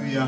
Hallelujah,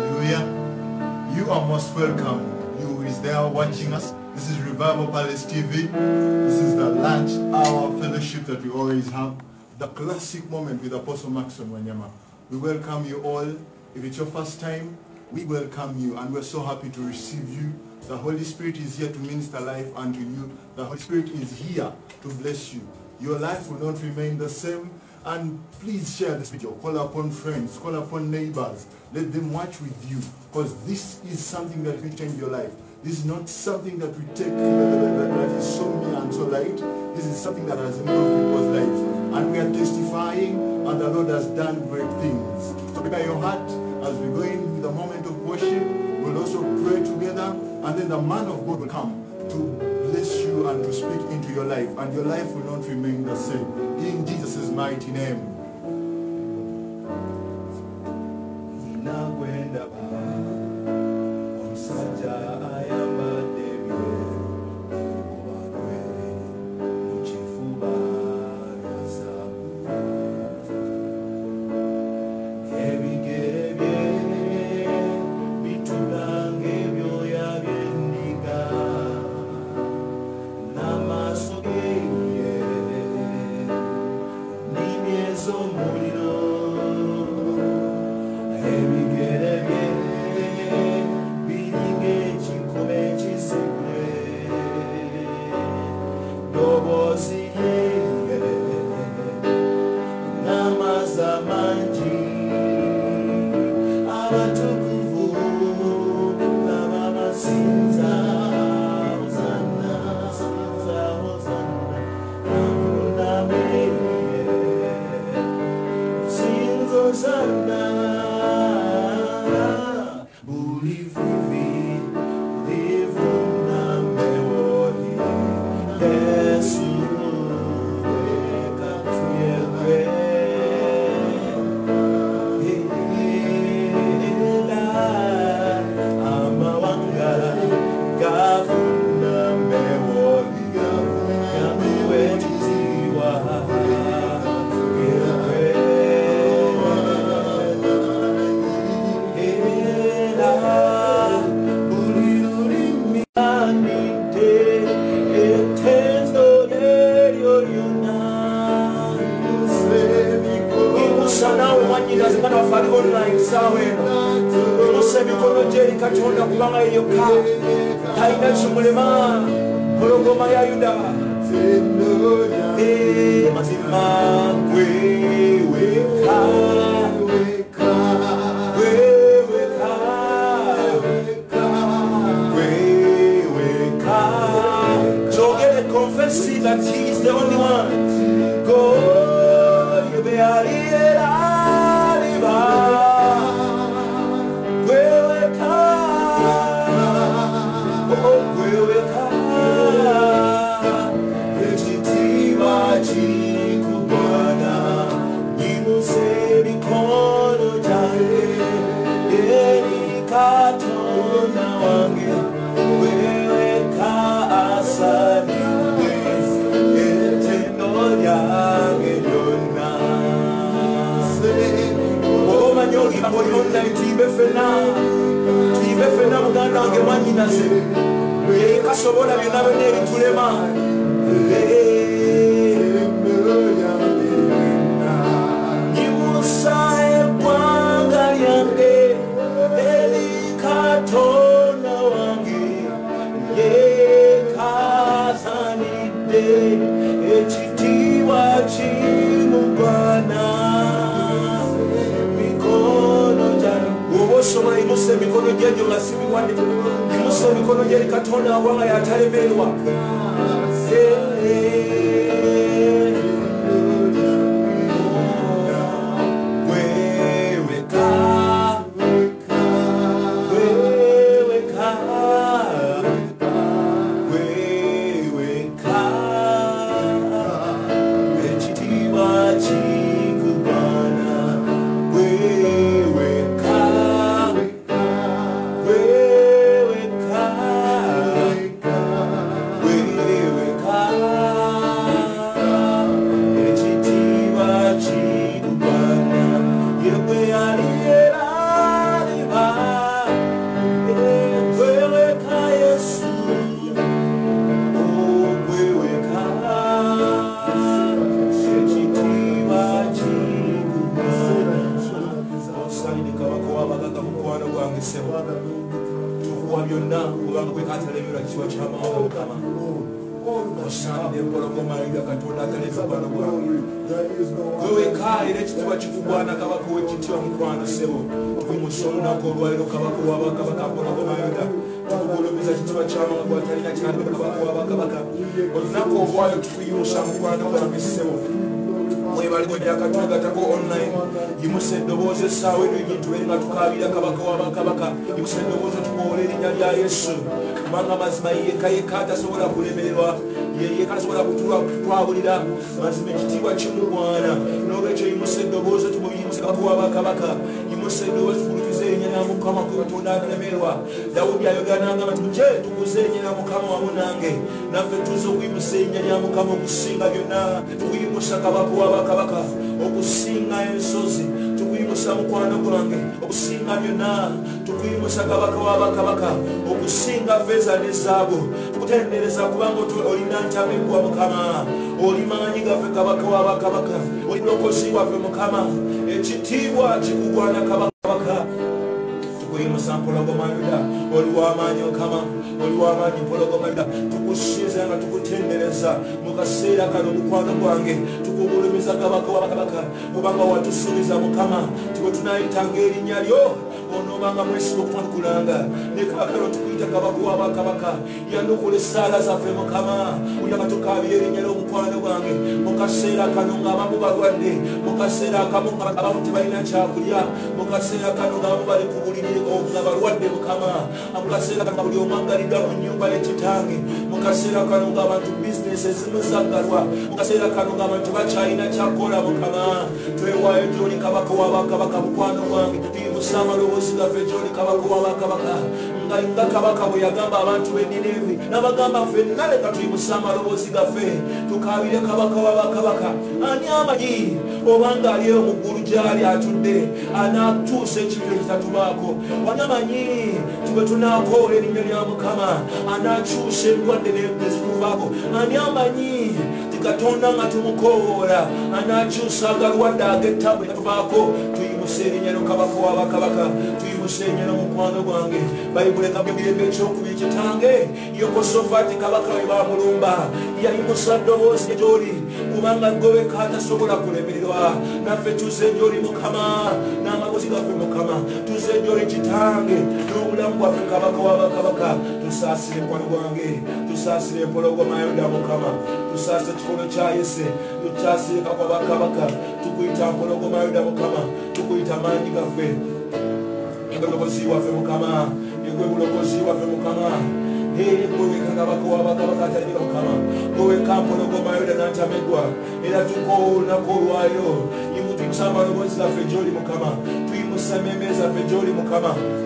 hallelujah. You are most welcome. You who is there watching us. This is Revival Palace TV. This is the lunch hour fellowship that we always have. The classic moment with Apostle Maxon Wanyama. We welcome you all. If it's your first time, we welcome you and we're so happy to receive you. The Holy Spirit is here to minister life unto you. The Holy Spirit is here to bless you. Your life will not remain the same. And please share this video. Call upon friends, call upon neighbors. Let them watch with you, because this is something that will change your life. This is not something that we take that is so near and so light. This is something that has improved people's lives. And we are testifying, and the Lord has done great things. So prepare your heart as we go in with a moment of worship. We'll also pray together, and then the man of God will come to bless you and to speak into your life, and your life will not remain the same. In Jesus' mighty name. We sebo tukuwa byonna kubanga gwe katalemerwa kiwa kyamawanga mukama osaanidde empologoma ya katonda atalemerwa gwange gwe wekka era ekitiibwa kikugwana kabaka w'ekitiibwa mukwano sebo tuyimusa olunaku olwaliro kabaka w'abakabaka mpologoma yuda tukugulumiza ekitiibwa kyamawanga gwatalina kyalibe kabaka w'abakabaka olunaku olwayo tukuyimusa mukwano gwange sebo mwebalimu ebyakatugatako online yimusa eddoboozi essaawa eno enyintu eri nga tukaabira kabaka w'abakabaka yimusa eddoboozi tukuwola erinnya lya yesu kubanga mazima yekka atasobola kulemererwa yekka atasobola kutwabulira mazima ekitiibwa kimugwana n'olwekyo yimusa eddoboozi tumuyimuse kabaka w'abakabaka yimusa eddoboozi tukulumiza erinnya lya mukama kwe katonda atalemerwa dawudi ayogerananga bati muje tukuze erinnya lya mukama wamu nange naffe tuze okuyimusa erinnya lya mukama okusinga byonna tukuyimusa kabaka w'abakabaka okusinga ensozi tukuyimusa mukwano gwange okusinga byonna tukuyimusa kabaka w'abakabaka okusinga feeza ne zaabu tukutendereza kubanga olina ntamibwa mukama oli maanyi gaffe kabaka w'abakabaka oli mulokozi waffe mukama ekitiibwa kikugwana kabaka tukuyimusa mpologoma yuda oli w'amaanyi mukama oli w'amaanyi mpologoma yuda tukusinza nga tukutendereza mu kaseera kano mukwano gwange tukugulumiza kabaka w'abakabaka kubanga watusuubiza mukama tiwe tunayitanga erinnya lyo onobanga mwesiga okutwanukulanga ne kakano tukuyita kabaka w'abakabaka yanukula essaala zaffe mukama ulyanga tukaabira erinnya ly'omukwano gwange mu kaseera kano ng'abamu balwadde mu kaseera akamu abamu tebalina kyakulya mu kaseera kano ng'abamu bali ku buliri nga balwadde mukama mu kaseera kano nga buli omu angalidda mu nnyumba y'ekitange mu kaseera kano ng'abantu bizinesi ezimu zaggalwa mu kaseera kano ng'abantu bakyalina kyakola mukama twewaayo gy'oli kabaka w'abakabaka mukwano gwange tuyimusa amaloboozi gaffe gy'oli kabaka w'abakabaka nga kabaka bwe yagamba abantu b'e Nineeve n'abagamba ffenna leka tuyimusa amaloboozi gaffe tukaabire kabaka w'abakabaka ani amanyi obanga aliyo mu ggulu gy'ali atudde anaatuusa ekibiro kitatubaako wanamanyi tube tunaakoola erinnya lya mukama anaakyusa endwadde nezituvaako ani amanyi katonda nga tumukoowoola anaakyusa agalwadde ag'ettabwe natuvaako tuyimusa erinnya lyo kabaka w'abakabaka tuyimusa erinnya ly'omukwano gwange bayibuli nga bibirembe ekyokubiri kitange Yekosafaati kabaka we baamulumba yayimusa ddoboozi gy'oli kubanga gobeka atasobola kulemererwa naffe tuze gy'oli mukama n'amagoozi gaffe mukama tuze gy'oli kitange n'obulamu bwaffe kabaka w'abakabaka tusaasire mukwano gwange tusaasire empologoma yuda mukama tusaasire ekikono kya yese tukyasire kabaka w'abakabaka tukuyita mpologoma yuda mukama tukuyita maanyi gaffe yegwe bulokozi waffe mukama yegwe bulokozi waffe mukama gweweka kabaka w'abakabaka atalina mukama gweweka mpologoma yuda n'antamegwa era tukoolunaku olwayo yimutuyimusa amaloboozi gaffe gy'oli mukama tuyimusa emmeeme zaffe gy'oli mukama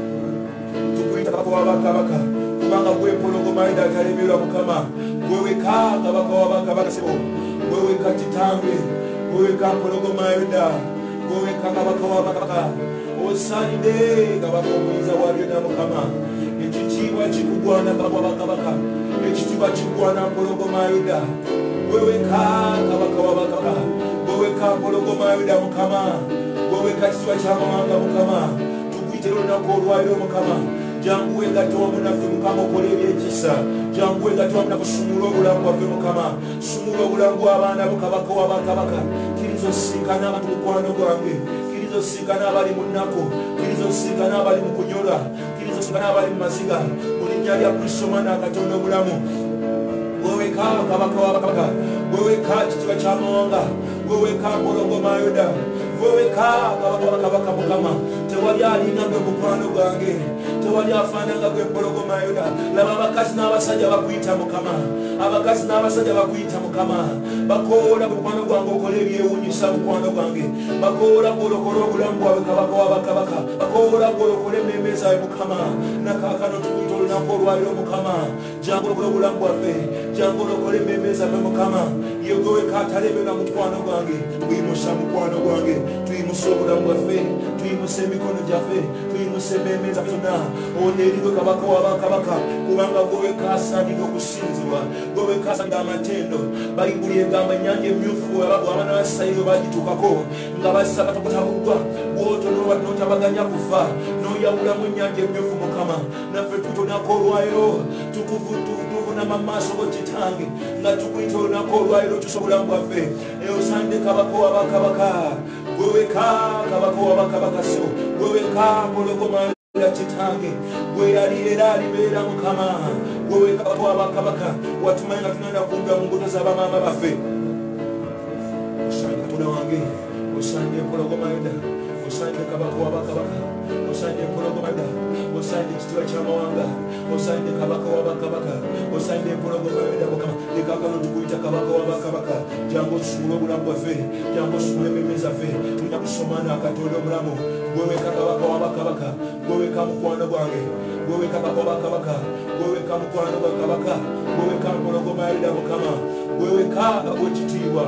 tukuyita kabaka w'abakabaka kubanga gwe mpologoma yuda atalemerwa mukama gweweka kabaka w'abakabaka sebo gweweka kitange gweweka mpologoma yuda gweweka kabaka w'abakabaka osaanidde kabaka omuyinza wa byonna mukama ekitiibwa kikugwana kabaka w'abakabaka ekitiibwa kikugwana mpologoma yuda gweweka kabaka w'abakabaka gweweka mpologoma yuda mukama gweweka ekitiibwa ky'amawanga mukama tukuyitira olunaku olwaliro mukama jangu wegatte wamu naffe mukama okola ebyekisa jangu wegatte wamu naffe sumula obulamu bwaffe mukama sumula obulamu bw'abaana bo kabaka w'abakabaka kiriza osinkana abantu mukwano gwange kiriza osinkana abali mu nnaku kiriza osinkana abali mu kunyola kiriza osinkana abali mu maziga mu linnya lya kristo mwana katonda obulamu gweweka kabaka w'abakabaka gweweka ekitiibwa ky'amawanga gweweka mpologoma yuda gweweka kabaka w'abakabaka mukama tewali alinga gwe mukwano gwange tewali afaananga gwe mpologoma yuda laba abakazi n'abasajja bakuyita mukama abakazi n'abasajja bakuyita mukama bakoola mukwano gwange okola ebyewuunyisa mukwano gwange bakoola gwolokola obulamu bwawe kabaka w'abakabaka bakoola gwolokola emmeeme zaawe mukama nakaakano tukuyita olunaku olwaliro mukama jangu olokole obulamu bwaffe jangu olokole emmeeme zaffe mukama yegoweka atalemerwa mukwano gwange tuyimusa mukwano gwange tuyimuse obulamu bwaffe tuyimuse emikono gyaffe tuyimuse emmeeme zaffe zonna oneeriwe kabaka wabakabaka kubanga gwe kasaanira okusinzibwa gwe kasaanira amatendo bayibuli egamba ennyanja emyufu abana basayiro bagituukako nga basaba takutabuddwa gwotonoba notabaganya kufa noyawulamu ennyanja emyufu mukama naffe tutonako olwayo tuvunama maaso go kitange nga tukuyita olunako olwayo tusa obulamu bwaffe osande kabaka wabakabaka gweweka kabaka wabakabaka so gweweka pologoma kitange gwe yali era alibeera mukama gweweka kabaka wabakabaka watumanye nga tunenda kumva mu mbuto z'abamaama baffe osande katonda wange osande pologoma eda osande kabaka wabakabaka osande pologoma eda osande ekitiibwa ky'amawanga osande kabaka wabakabaka osande pologoma eda mukama lekakano tukuyita kabaka wabakabaka jangu otusumule obulamu bwaffe jangu osumule emmeeme zaffe tulina kusoma n'akatonda omulamu gweweka kabaka wabakabaka gweweka mukwano gwange gweweka kabaka wabakabaka gweweka mukwano gwa kabaka gweweka pologoma eda mukama gweweka gwekitiibwa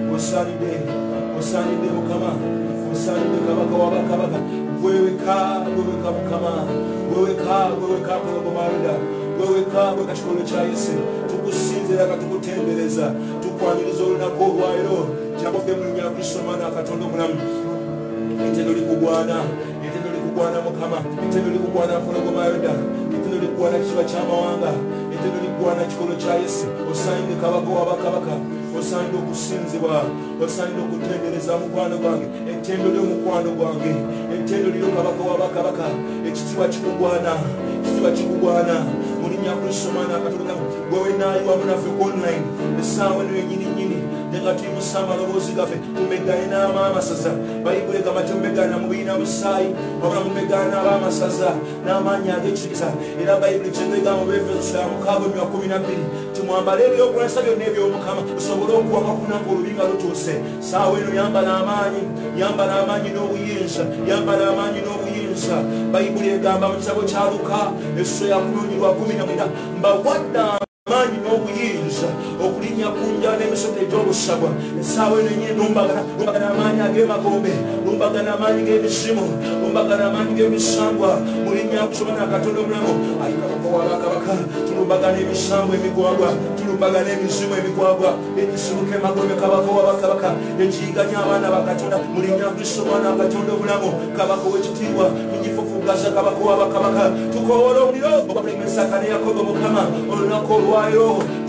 osaanidde mukama osaanidde kabaka wabakabaka gweweka mukama gweweka pologoma eda gweweka gwekakikolo kya Yesu tukusinzira katukutendereza tukwaniriza olunaku olwairo kyabaffe mu linnya Kristo Omwana wa Katonda omulamu entendo likugwana mukama entendo likugwana pologoma eda entendo likugwana kiba ky'amawanga entendo likugwana kikolo kya Yesu osaanidde kabaka wabakabaka osaanidde okusinzibwa osaanidde okutendereza mukwano gwange entendo ly'omukwano gwange entendo liro kabaka wabakabaka ekitiibwa kikugwana mu linnya Kristo Omwana wa Katonda gwewe naayiwamu naffe ku online essaawa eno yennyini nga tuyimusa amaloboozi gaffe tumegane n'amaamasaza bayibuli egamba tumegane na mubiri na musaayi wabula mumegane n'abaamasaza n'amaanyi ag'ekitiisa era bayibuli kyegamba mu Efeso 6:12 tumwambale ebyokulwanyisa byonna eby'omukama tusobole okuwama ku lunaku olubi nga lutuuse saawa eno yambala amaanyi n'obuyinza bayibuli egamba mu kitabo kya Luka essula 10:19 mbawadde amaanyi n'obuyinza okulinnya ku njala n'emisoto egy'obusagwa essaawa eno ennyini lumbagana amaanyi ag'emagombe lumbagana amaanyi g'emizimu lumbagana amaanyi g'emisambwa mu linnya Kristo na Katonda omulamu ayi kabaka wabakabaka tulumbagana emisambwa emigwagwa tulumbagana emizimu emigwagwa egisibuka emagombe kabaka wabakabaka ekiyiganya abaana ba Katonda mu linnya Kristo Omwana wa Katonda omulamu kabaka w'ekitiibwa tugifufugaza kabaka wabakabaka tukoola omuliro ogwapulema Isaaka ne Yakobo mukama olunaku olwayo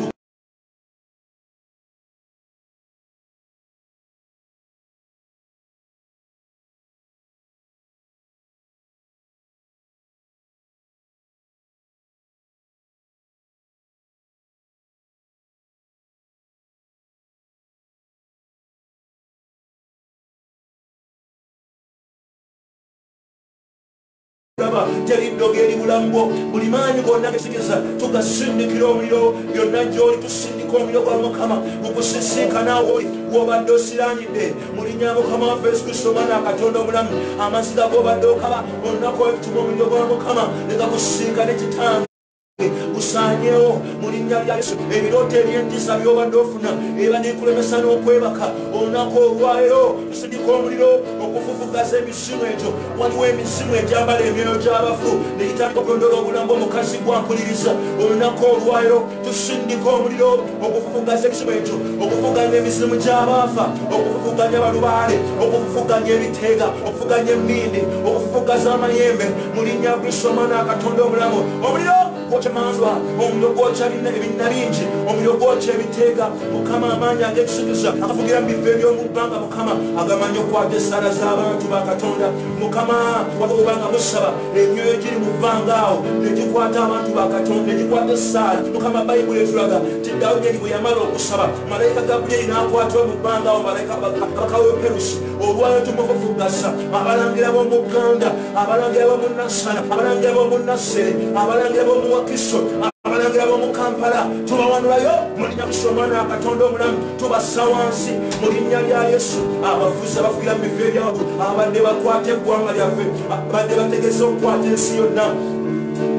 teriddoga eri bulamu buli maanyi gonna gesigeza tugasindikira omuliro byonna gy'oli tusindika omuliro gwa mukama gukusisinkana oli w'obadde osiraanidde mu linnya mukama waffe Yesu Kristo Omwana wa Katonda omulamu amaziga g'obadde okaba olunaku olw'ekituma omuliro gwa mukama leka gusinkane kitange gusaanyewo mu linnya lya Yesu ebirooto eby'entiisa by'obadde ofuna eba n'ekulemesa n'okwebaka olunaku olwayo tusindika omuliro okufufugaza emizimu egyo waliwo emizimu egyambala emyoyo gy'abafu negitandika okulondola obulamu omukazi gwampuliriza olunaku olwayo tusindika omuliro okufufugaza emizimu egyo okufuganya emizimu gy'abaafa okufuganya balubaale okufuganya ebiteega okufuganya emmindi okufufugaza amayembe mu linnya Kristo Omwana wa Katonda omulamu omuliro gwokya mandwa omuliro gwokya ebinna bingi omuliro gwokya ebiteega mukama amaanyi ag'ekisigiza akafugira mu bifo eby'omubbanga mukama agamanyi okwata essaala z'abantu ba Katonda mukama wabanga musaba emyoyo giri mu bbanga awo negikwata abantu ba Katonda negikwata essaala mukama bayibuli etulaga ti Dawudi bwe yamala okusaba malayika Gaburiyeri n'akwata mu bbanga awo malayika Perusi olwayo tumufufugasa abalangira b'omu Uganda abalangira b'omu Nansana abalangira b'omu Nasere abalangira b'omu Wakiso abalangira b'omu Kampala tubawanulayo mu linnya Kristo Omwana wa Katonda omulamu tubassa wansi mu linnya lya Yesu abafuzi abafugira mu bifo ebyabwe abadde bakwata eggwanga lyaffe abadde bategese okukwata ensi yonna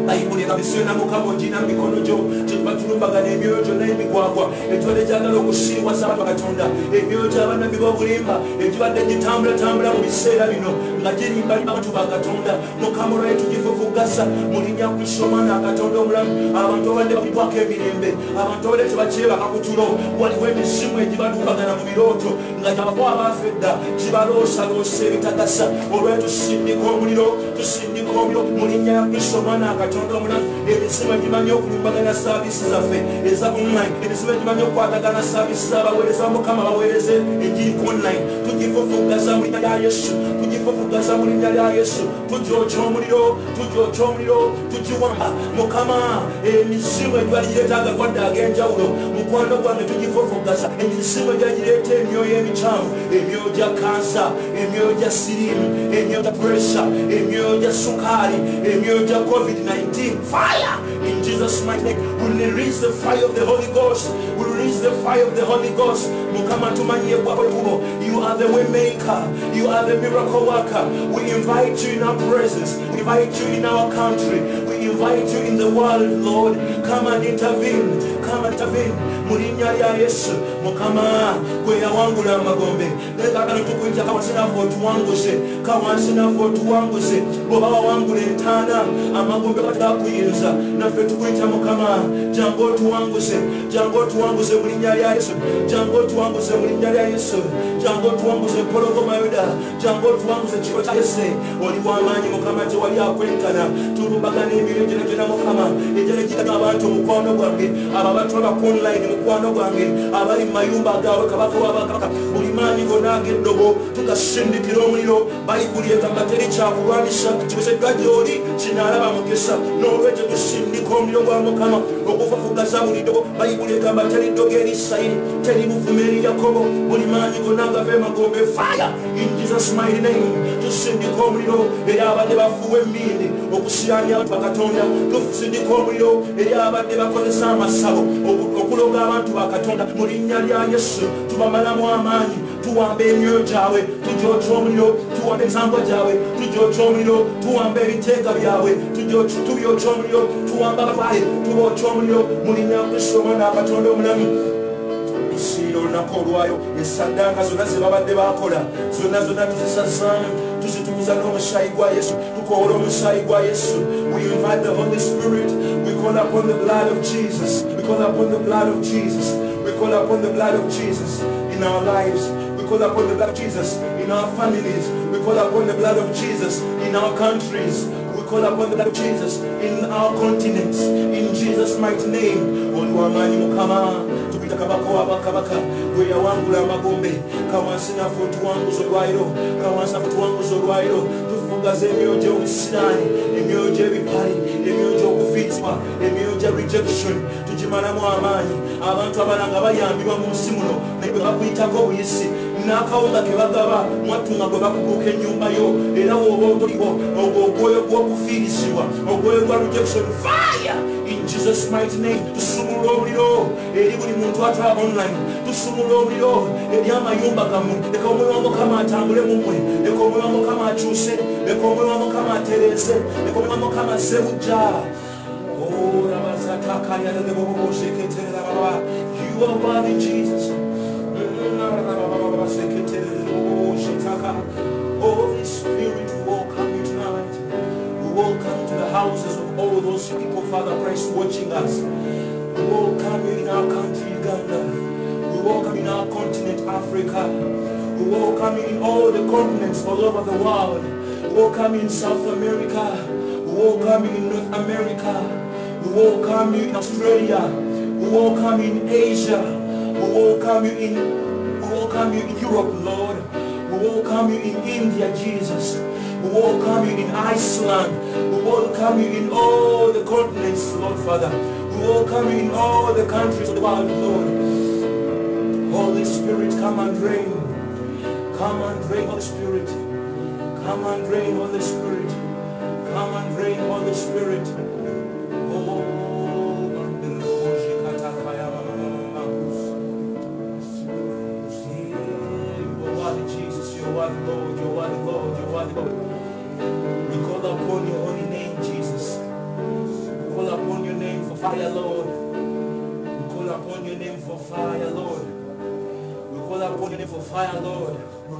bayibuli ekabisiyona mukama ogina mu mikono gyo kyetuba tulumbagana emyoyo gyonna emigwagwa etubadde gyagala okusiibwasa abantu bakatonda emyoyo gy'abannabbi b'obulimba egibadde gitambulatambula mu biseera bino nga girimba abantu bakatonda mukama olwayo tugifufugasa mu linnya kristo omwana akatonda omulamu abantu abadde babibwako emirembe abantu abadde tebakyebaka ku tulo waliwo emizimu egibalumbagana mu birooto nga gyabako abaafa edda gibaloosaloosa ebitagasa olwayo tusindika omuliro mu linnya ya kristo omwana akatonda omulamu emizimu egimanyi okulumbagana saavisi zaffe eza online emizimu egimanyi okukwatagana saavisi z'abaweereza mukama baweereze egiri ku online tugifufugasa mu linnya lya yesu tugifufugasa mu linnya lya yesu tugyokya omuliro tugiwamba mukama emizimu egibalireeta agalwadde ag'enjawulo mukwano gwange tugifufugasa emizimu egyagireeta emyoyo emikyamu emyoyo gya kansa emyoyo gya sirimu emyoyo gya pressure emyoyo gya sukaali emyoyo gya covid-19 fire in Jesus mighty name we release the fire of the Holy Ghost we release the fire of the Holy Ghost mukama tumanyie bwabo you are the way maker you are the miracle worker we invite you in our presence we invite you in our country we invite you in the world Lord come and intervene mu linnya lya Yesu mukama gwe yawangula amagombe nekakano tukwita kawasinaffe otuwanguze bw'oba wawangula entaana amagombe gatakuyinza naffe tukwita mukama jangu otuwanguze mu linnya lya Yesu jangu otuwanguze mu linnya lya Yesu jangu otuwanguze empologoma Yuda jangu otuwanguze ekiro kya Yese oli w'amaanyi mukama tewali akwenkana tulumbagana emyoyo gyonna mukama egyala gitaga abantu omukwano gwange abo abatwala ku online mukwano gwange abali mu mayumba gaabwe kabaka w'abakaka buli maanyi gonna ag'eddogo tugasindikira omuliro bayibuli egamba teri kyakulwanisa kiweseddwa gy'oli kinaalaba mukisa n'olwekyo tusindika omuliro gwa mukama okufufugasa buli ddogo bayibuli egamba teri ddogo eri Isirayiri teri buvume eri Yakobo buli maanyi gonna gava emagombe fire in Jesus mighty name tusindika omuliro eri abadde bafuuwa emmindi okusiyaanya abantu bakatonda tusindika omuliro eri abadde bakozesa amasabo okuloga abantu bakatonda mu linnya lya Yesu tubamalamu amaanyi tuwamba emyoyo gyabwe tugyokya omuliro tuwamba ensambwa gyabwe tugyokya omuliro tuwamba ebiteega byabwe tubyokya omuliro tuwamba abalwale tubookya omuliro mu linnya lya Kristo omwana akatonda omulamu isiira olunaku olwayo essaddaaka zonna ze babadde bakola zonna tuzisazaamu tuzitukuza n'omusaayi gwa Yesu tukoola omusaayi gwa Yesu we invite the Holy Spirit we call upon the blood of Jesus we call upon the blood of Jesus we call upon the blood of Jesus in our lives we call upon the blood of Jesus in our families we call upon the blood of Jesus in our countries we call upon the blood of Jesus in our continents in Jesus mighty name oli w'amaanyi mukama tukuyita kabaka w'abakabaka gwe yawangula amagombe kawansi naffe otuwanguza olwayiro tufugaza emyoyo gy'obusiraani emyoyo gy'ebipali emyoyo gy'okufiirizibwa emyoyo gya rejection tugimalamu amaanyi abantu abalanga bayambibwa mu nsi muno naye bwe bakuyitako obuyisi n'akawunga ke bagaba mwatunga gwe bakuguka ennyumba yo era woba otoliwo ogwoyo gw'okufiirizibwa ogwoyo gwa rejection fire in Jesus mighty name tusumulula omuliro eri buli muntu atwala online tusumulula omuliro eri amayumba gammwe leka omwoyo wa mukama atambule mu mmwe leka omwoyo wa mukama akyuse leka omwoyo wa mukama atereeze leka omwoyo wa mukama azze bujja you are worthy Jesus Holy Spirit, we welcome you tonight. We welcome you to the houses of all those people, Father Christ, watching us. We welcome you in our country, Uganda. We welcome you in our continent, Africa. We welcome you in all the continents all over the world. We welcome you in South America. We welcome you in North America. We welcome you in Australia. We welcome you in Asia. We welcome you in Europe, Lord. We welcome you in India, Jesus. We welcome you in Iceland. We welcome you in all the continents, Lord Father. We welcome you in all the countries of the world, Lord. Holy Spirit, come and reign. Come and reign, Holy Spirit. Come and reign, Holy Spirit. Come and reign, Holy Spirit. Lord, you are the Lord. We call upon your holy name, Jesus. call upon your name for fire, Lord. We call upon your name for fire, Lord. We call upon your name for fire, Lord.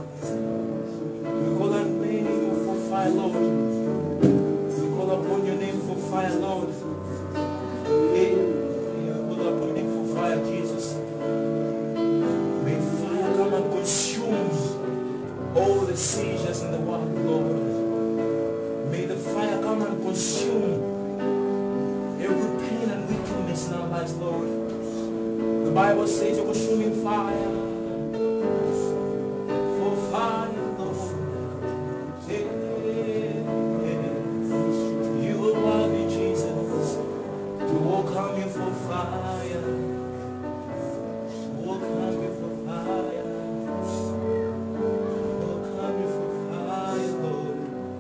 We call on your name for fire, Lord. We call upon your name for fire, Lord. We call upon your name for fire, Jesus. May fire come and consume all the seizures in the world, Lord. May the fire come and consume every pain and weakness in our lives, Lord. The Bible says you're consuming fire. For fire, Lord. You are worthy, Jesus. We welcome you for fire. Welcome you for fire. Welcome you for fire, Lord.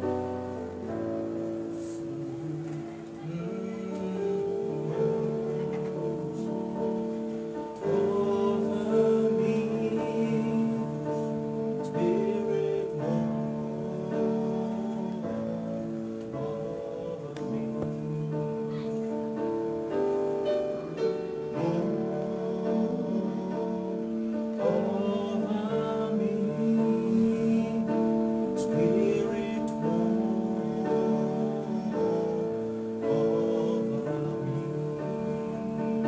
Over me, Spirit, move over me. Over me, Spirit, move over me.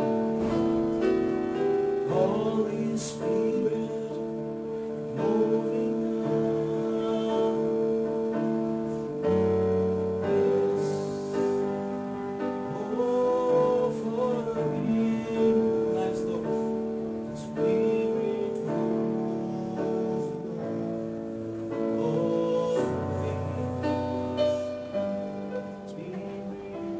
Holy Spirit, moving now. Yes. Move over me, lives, Lord. Spirit, move over me. Spirit,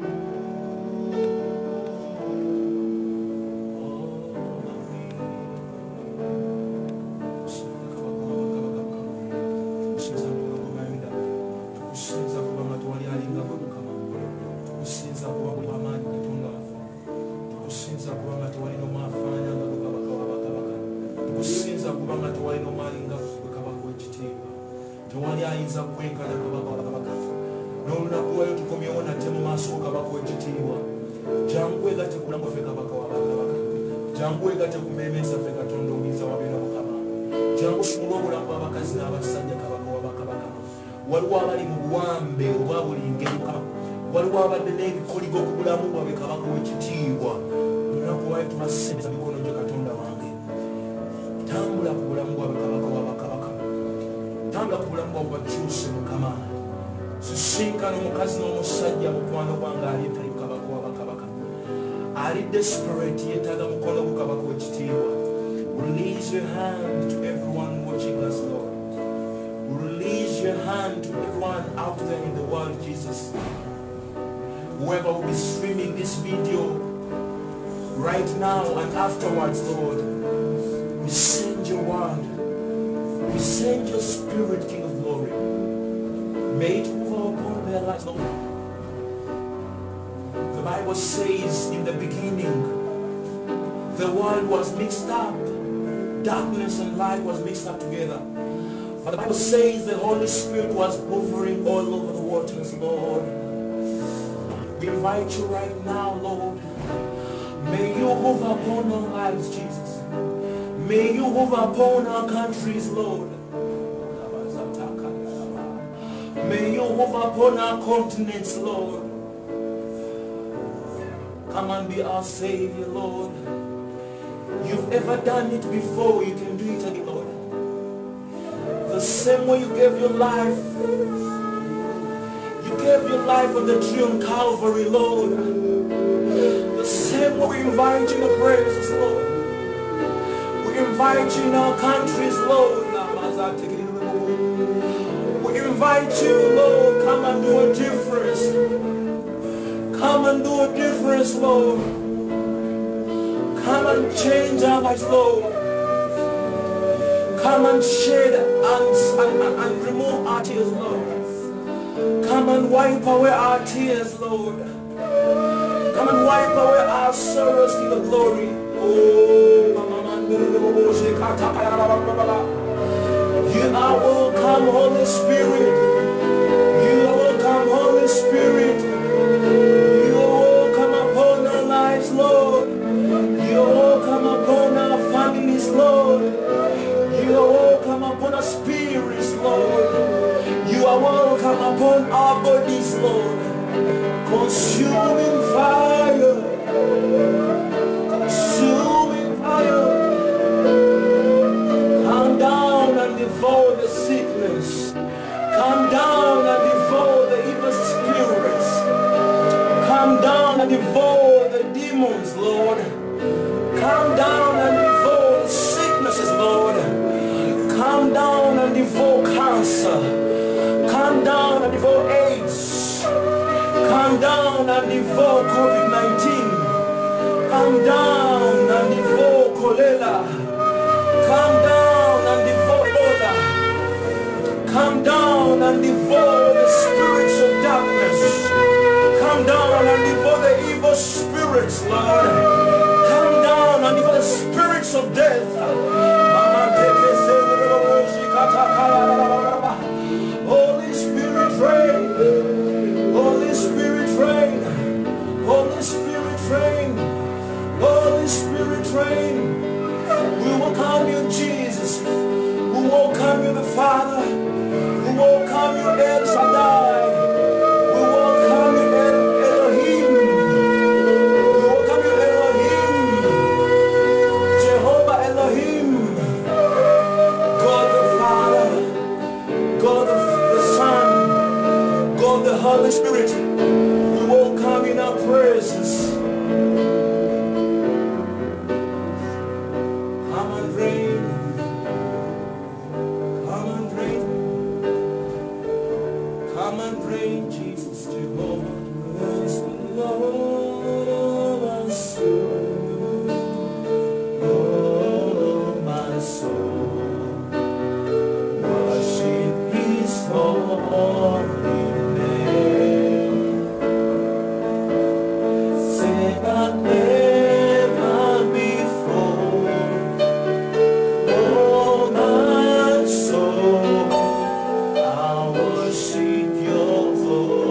kusinza kuba matwali alinga mukama kusinza kuba buli amaanyi katonda wafa kusinza kuba matwali nomafanya nga kabaka wabakabaka kusinza kuba matwali nomalinga kabaka w'ekitiibwa tewali ayinza kwenkana kabaka wabakabaka n'olunaku lwayo tukomyewo nate mu maaso kabaka w'ekitiibwa jangu egate kulamu ffe kabaka wabakabaka jangu egate ku mmeeme zaffe katonda oyinza wabyona mukama jangu tumule obulamu bw'abakazi n'abasajja kabaka wabakabaka waliwo abali mu buwambe obwa buli ngeri mukama waliwo abadde n'ebikoligo ku bulamu bwabwe kabaka w'ekitiibwa olunaku lwayo tubasembeza mikono gyo katonda wange tambula ku bulamu bwabwe kabaka wabakabaka tambula ku bulamu bwabwe bakyuse mukama sisinkana omukazi n'omusajja mukwano gwange ali etali kabaka wabakabaka ali desperate yeetaaga mukono gu kabaka w'ekitiibwa. Release your hand to everyone watching us, Lord. Release your hand to everyone out there in the world, Jesus. Whoever will be streaming this video right now and afterwards, Lord, we send your word. We send your spirit, King of glory. May it move upon their lives, Lord. The Bible says in the beginning, the world was mixed up. Darkness and light was mixed up together. But the Bible says the Holy Spirit was hovering all over the waters, Lord. We invite you right now, Lord. May you hover upon our lives, Jesus. May you hover upon our countries, Lord. May you hover upon our continents, Lord. Come and be our Savior, Lord. You've ever done it before, you can do it again, Lord. The same way you gave your life. You gave your life on the tree on Calvary, Lord. The same way we invite you in the praises, Lord. We invite you in our countries, Lord. We invite you, Lord. Come and do a difference. Come and do a difference, Lord. Come and change our lives, Lord. Come and shed and remove our tears, Lord. Come and wipe away our tears, Lord. Come and wipe away our sorrows, King of glory. You are welcome, Holy Spirit. You are welcome, Holy Spirit. You are welcome. upon our bodies, Lord. Consuming fire. Consuming fire. Come down and devour the sickness. Come down and devour the evil spirits. Come down and devour the demons, Lord. Come down and devour the sicknesses, Lord. Come down and devour cancer. Come down and devour AIDS. Come down and devour COVID-19. Come down and devour cholera. Come down and devour Ebola. Come down and devour the spirits of darkness. Come down and devour the evil spirits, Lord. Come down and devour the spirits of death. Holy Spirit reign. Holy Spirit reign. Holy Spirit reign. Holy Spirit reign. We welcome you, Jesus. We welcome you, the Father. We welcome you, El Shaddai. We welcome you, Elohim. We welcome you, Elohim. Jehovah Elohim. God the Father. God the Son. God the Holy Spirit. We welcome in our presence. Come and reign. Come and reign. Come and reign, Jesus, Jehovah. Praise the Lord, oh my soul. Oh my soul. Worship His holy name. Say that never before. Oh my soul, I worship your holy name.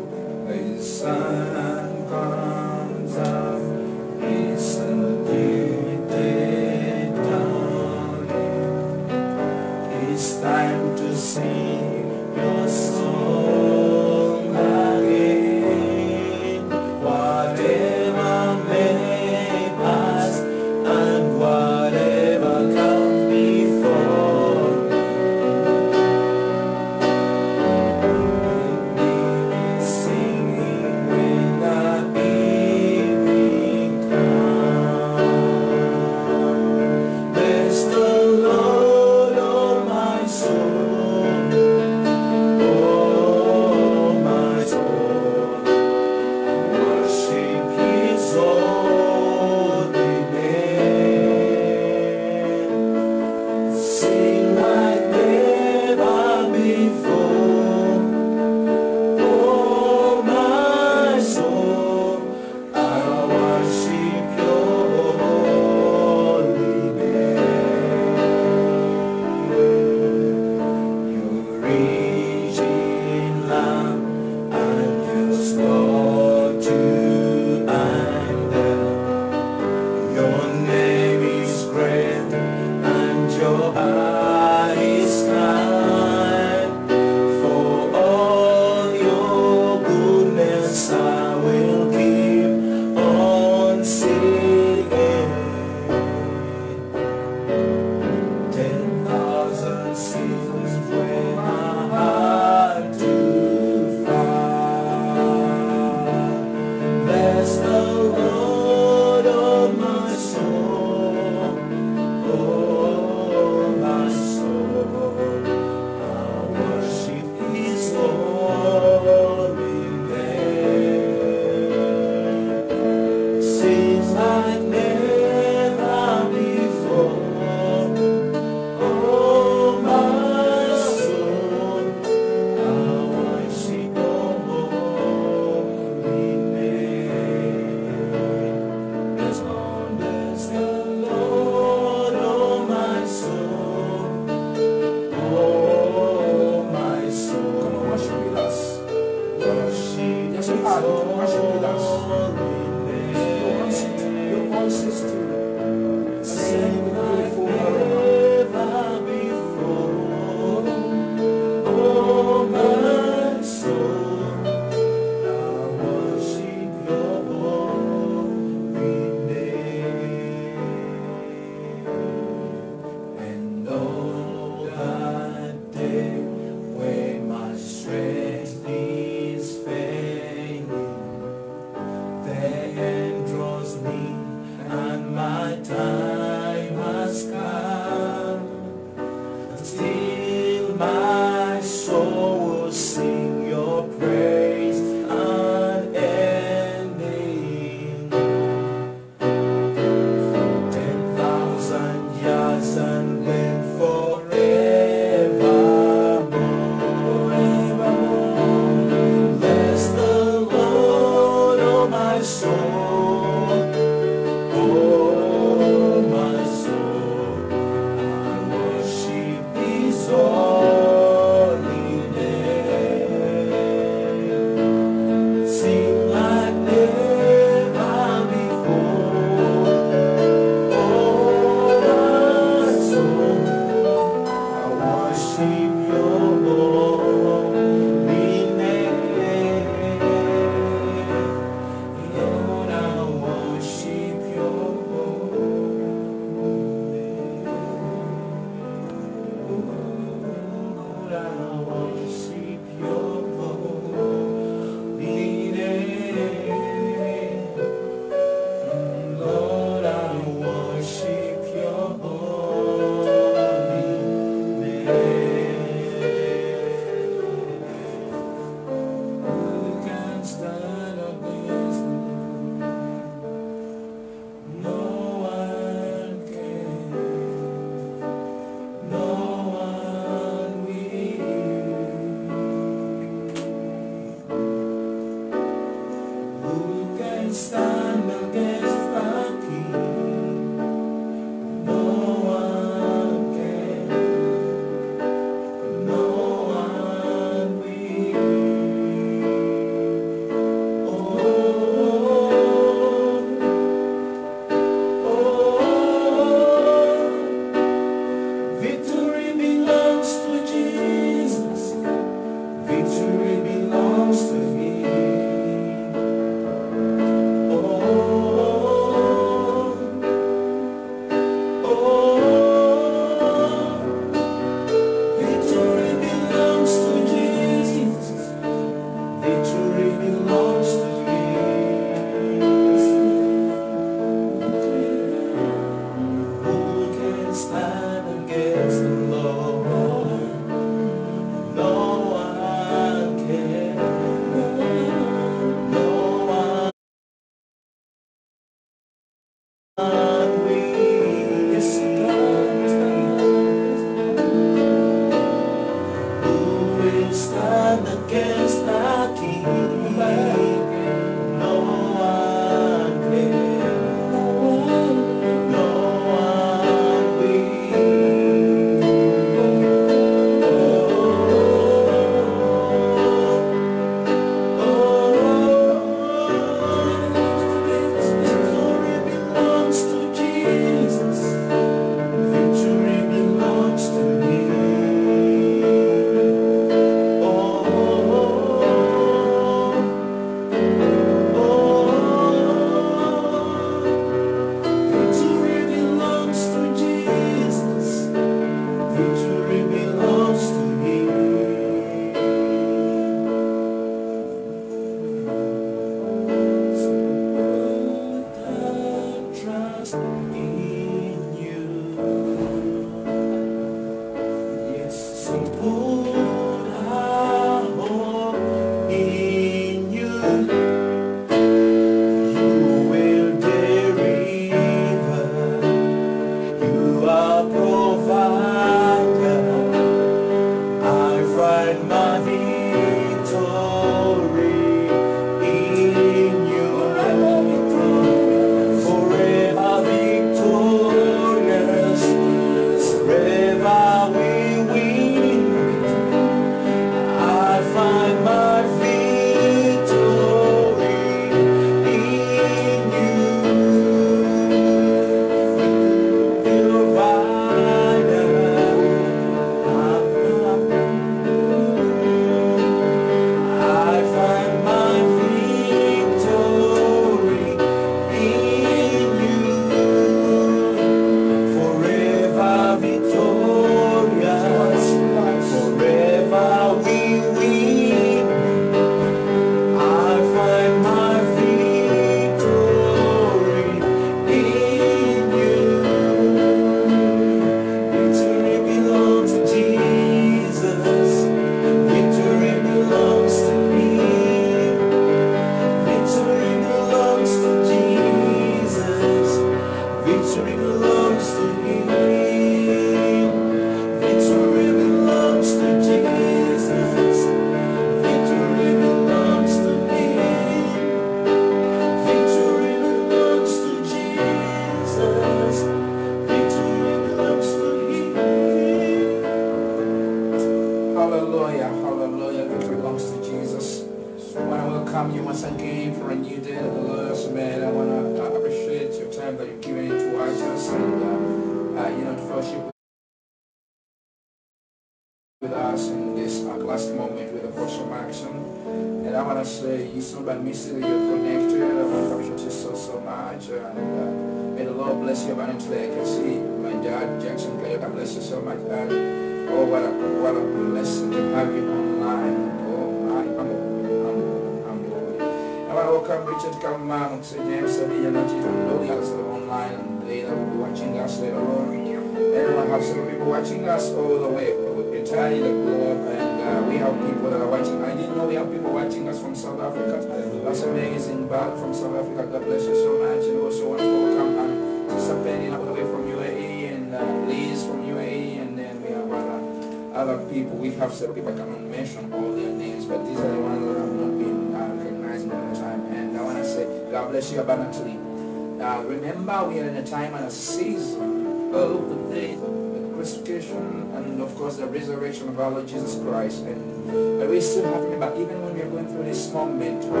Remember, we are in a time and a season of the death, the crucifixion, and of course the resurrection of our Lord Jesus Christ. But we still have to remember, even when we are going through this moment of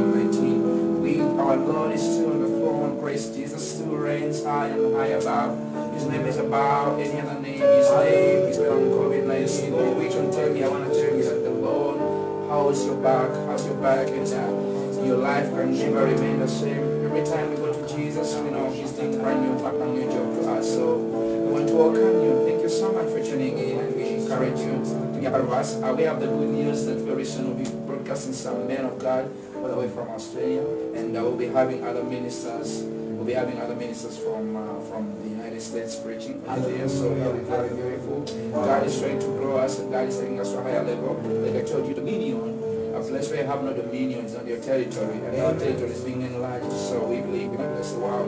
COVID-19, our Lord is still on the throne. Christ Jesus still reigns high and high above. His name is above any other name. His name is on COVID-19. We can tell you, I want to tell you that the Lord has your back, and your life can never remain the same. Every time we go to Jesus, we know He's doing brand new job to us. So we want to welcome you. Thank you so much for tuning in, and we encourage you to be part of us. We have the good news that very soon we'll be broadcasting some men of God all the way from Australia, and we'll be having other ministers. We'll be having other ministers from the United States preaching here. So it'll be very beautiful. God is trying to grow us, and God is taking us to a higher level. Like I told you, dominion. A place where you have no dominion is not your territory, and our territory is being enlarged. So we believe in the world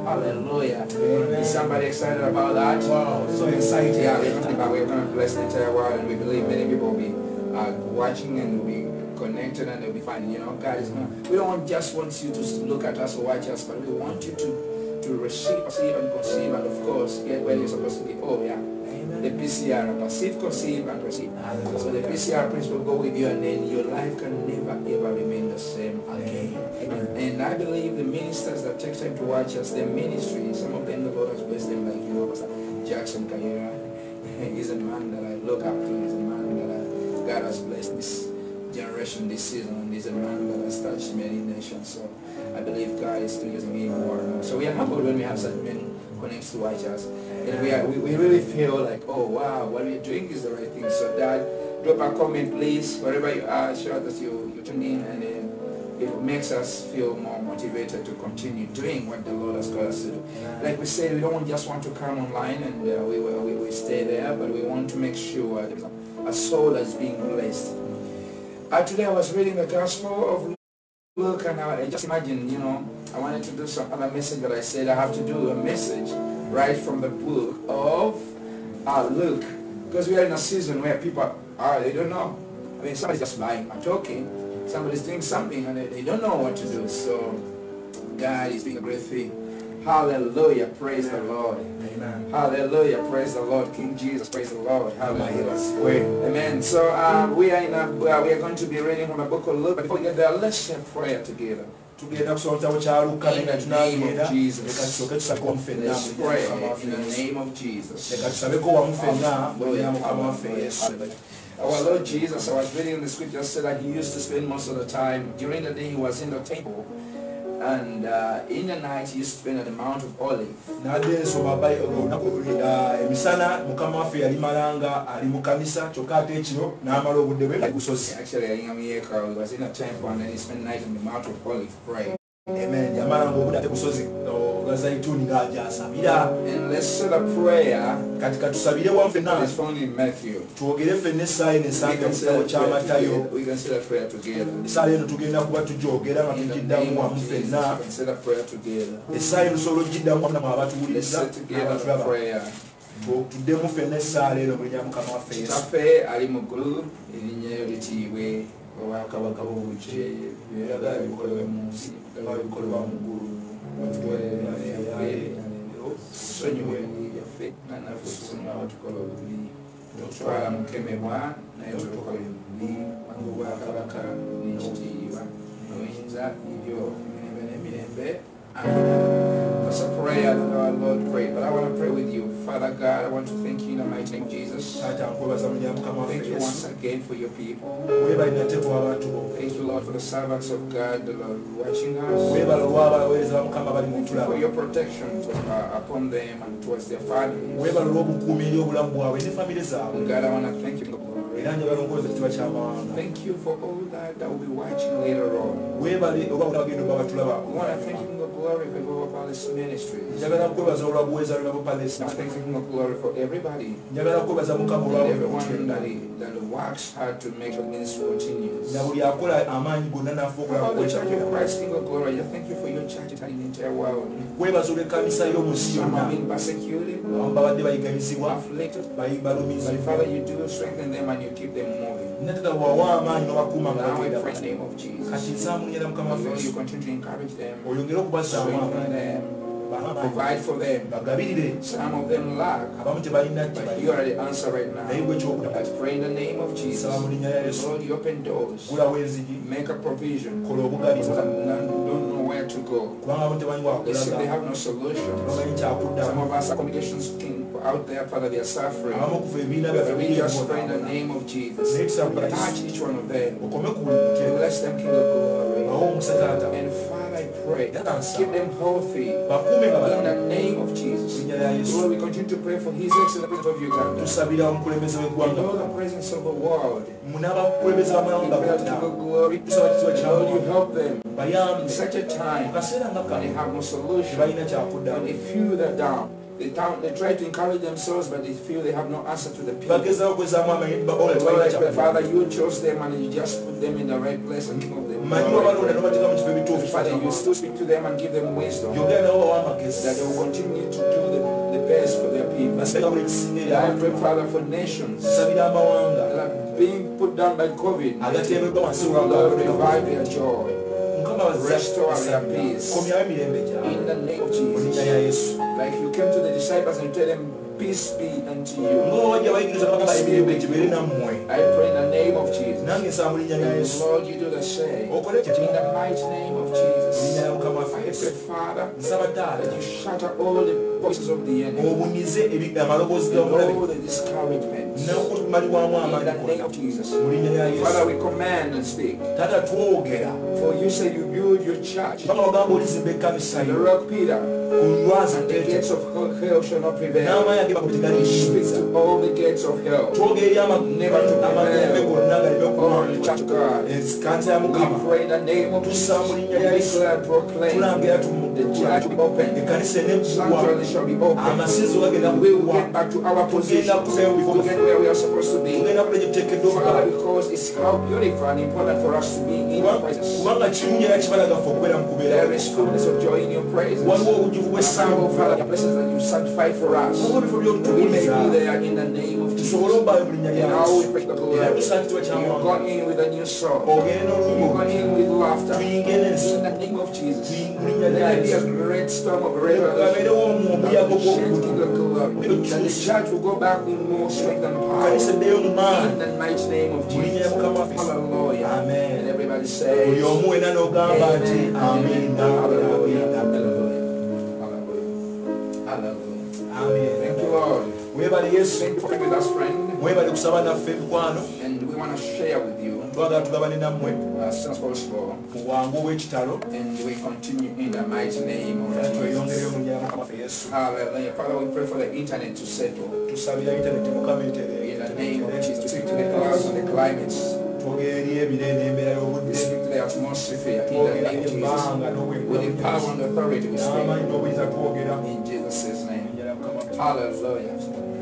Hallelujah. Is somebody excited about that? Wow, so exciting. Yeah, we're going to bless the entire world, and we believe many people will be watching and will be connected, and they'll be finding, you know, God is going to, we don't just want you to look at us or watch us, but we want you to receive and conceive, and of course get where you're supposed to be. Oh yeah, the PCR, perceive, conceive, and receive. So the PCR principle will go with you, and then your life can never ever remain the same again. And I believe the ministers that take time to watch us, their ministry, some of them the Lord has blessed them, like, you know, Pastor Jackson Kayera. He's a man that I look up to. He's a man that God has blessed this generation, this season, and he's a man that has touched many nations. So I believe God is still using him more and more. So we are humbled when we have such many connects to watch us. And we really feel like, oh wow, what we're doing is the right thing. So Dad, drop a comment please, wherever you are, show that you tune in, and it makes us feel more motivated to continue doing what the Lord has called us to do. Like we said, we don't just want to come online and we stay there, but we want to make sure there's a soul that's being blessed. Today I was reading the Gospel of Luke, and I just imagine, you know, I wanted to do some other message, but I said I have to do a message right from the book of Luke, because we are in a season where people they don't know. I mean, somebody's just lying or talking. Somebody's doing something and they don't know what to do. So God is doing a great thing. Hallelujah, praise the Lord. Amen. Hallelujah, praise the Lord. King Jesus, praise the Lord. Hallelujah. Amen. So we are going to be reading from the book of Luke. But before we get there, let's say a prayer together. In the name of Jesus. Let's pray in the name of Jesus. Our Lord Jesus, I was reading in the scripture, said that he used to spend most of the time, during the day he was in the temple, and in the night he used to spend at the Mount of Olives. Actually, he was in a temple and then he spent the night on the Mount of Olives praying. Amen. And let's say the prayer that is found in Matthew. We can say the prayer together. In the name of Jesus, we can say the prayer together. Let's say together the prayer. Kitaffe ali mu ggulu, erinnya lyo litiibwe, obwakabaka bwo bujje, byeraga bikolebwe mu nsi, bikolebwa mu ggulu. Tusonyiwe ebibi byaffe, nga naffe tusonyiwa abatukola obubi. Totwala mukemebwa, naye totukola ebibi, kubanga obwakabaka n'ekitiibwa n'obuyinza ibyo emirembe n'emirembe. Amen. That's a prayer that our Lord prayed. But I want to pray with you. Father God, I want to thank you in the mighty name of Jesus. Thank you once again for your people. Thank you, Lord, for the servants of God that are watching us. Thank you for your protection upon them and towards their families. God, I want to thank you. Thank you for all that will be watching later on. We want to thank you for the glory for Global Palace Ministry. I thank you for the glory for everybody. Everyone that works hard to make the ministry continues. For all the Church of Christ, King of Glory, I thank you for your church in the entire world. Some have been persecuted, afflicted, but Father, you do strengthen them and you keep them moving. Now I pray in the name of Jesus. Lord, you continue to encourage them, strengthen them, provide for them. Some of them lack, but you are the answer right now. I pray in the name of Jesus. Lord, you open doors, make a provision. Don't know where to go. They say they have no solutions. Some of us are communications out there, Father, they are suffering. But we just pray in the name of Jesus. Touch each one of them. Bless them, King of Glory. And Father, I pray, keep them healthy in the name of Jesus. Lord, we continue to pray for His Excellency of Uganda. In all the presence of the world, Lord, you help them in such a time when they have no solution, when they feel they're down. They try to encourage themselves, but they feel they have no answer to the people. Father, you chose them and you just put them in the right place and give them. Father, you still speak to them and give them wisdom. That that they will continue to do the best for their people. I pray, Father, for nations that are being put down by COVID. Lord, revive their joy. Restore their peace. In the name of Jesus. Like you came to the disciples and tell them, peace be unto you. I pray in the name of Jesus. Lord, you do the same. In the mighty name of Jesus. I pray, Father, that you shatter all the voices of the enemy. All the discouragements. In the name of Jesus. Father, we command and speak. For you say you build your church. The rock Peter. And the gates of hell shall not prevail. We speak to all the gates of hell. Never to prevail. Oh, the church of God. We pray in the name of Jesus. We declare and proclaim. The church will be open. Sanctuary shall be open. We will get back to our position. We will get where we are supposed to be. Father, because it's how beautiful and important for us to be in your presence. There is fullness of joy in your presence. Father, the blessings that you sanctify for us. We may be there in the name of Jesus. And now we pray the glory. You got in with a new song. You got in with laughter. In the name of Jesus. Let there be a great storm of revelation. And the church will go back with more strength and power. In the mighty name of Jesus. Hallelujah. Amen. And everybody say, Amen. Amen. Hallelujah. Hallelujah. Thank you, Lord. Thank you for being with us, friend. And we want to share with you as soon as possible. And we continue in the mighty name of Jesus. Hallelujah. Father, we pray for the internet to settle. In the name of Jesus. Speak to the clouds and the climates. Speak to the atmosphere. In the name of Jesus. With the power and authority we speak. In Jesus' name. Hallelujah.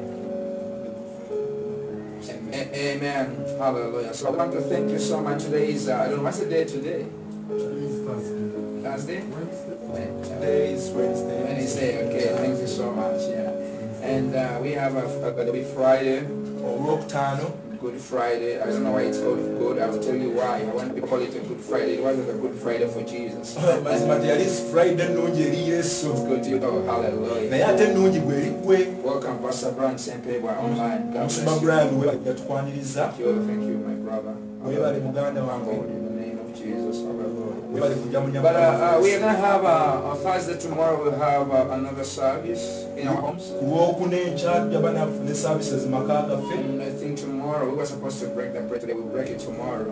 Amen. Hallelujah. So I want to thank you so much. Today is, I don't know, what's the day today? Thursday? Today is Wednesday. Wednesday, okay. Thank you so much. Yeah. And we have a Good Friday. Good Friday. I don't know why it's called good. I will tell you why. I want to call it a Good Friday. It wasn't a Good Friday for Jesus. Good to go. Hallelujah. Welcome, Pastor Brian Sempe. We're online. God bless you. Thank you, my brother. In the name of Jesus. Hallelujah. But we are going to have on Thursday tomorrow. We'll have another service in our homes. And I think tomorrow we were supposed to break the bread today. We'll break it tomorrow.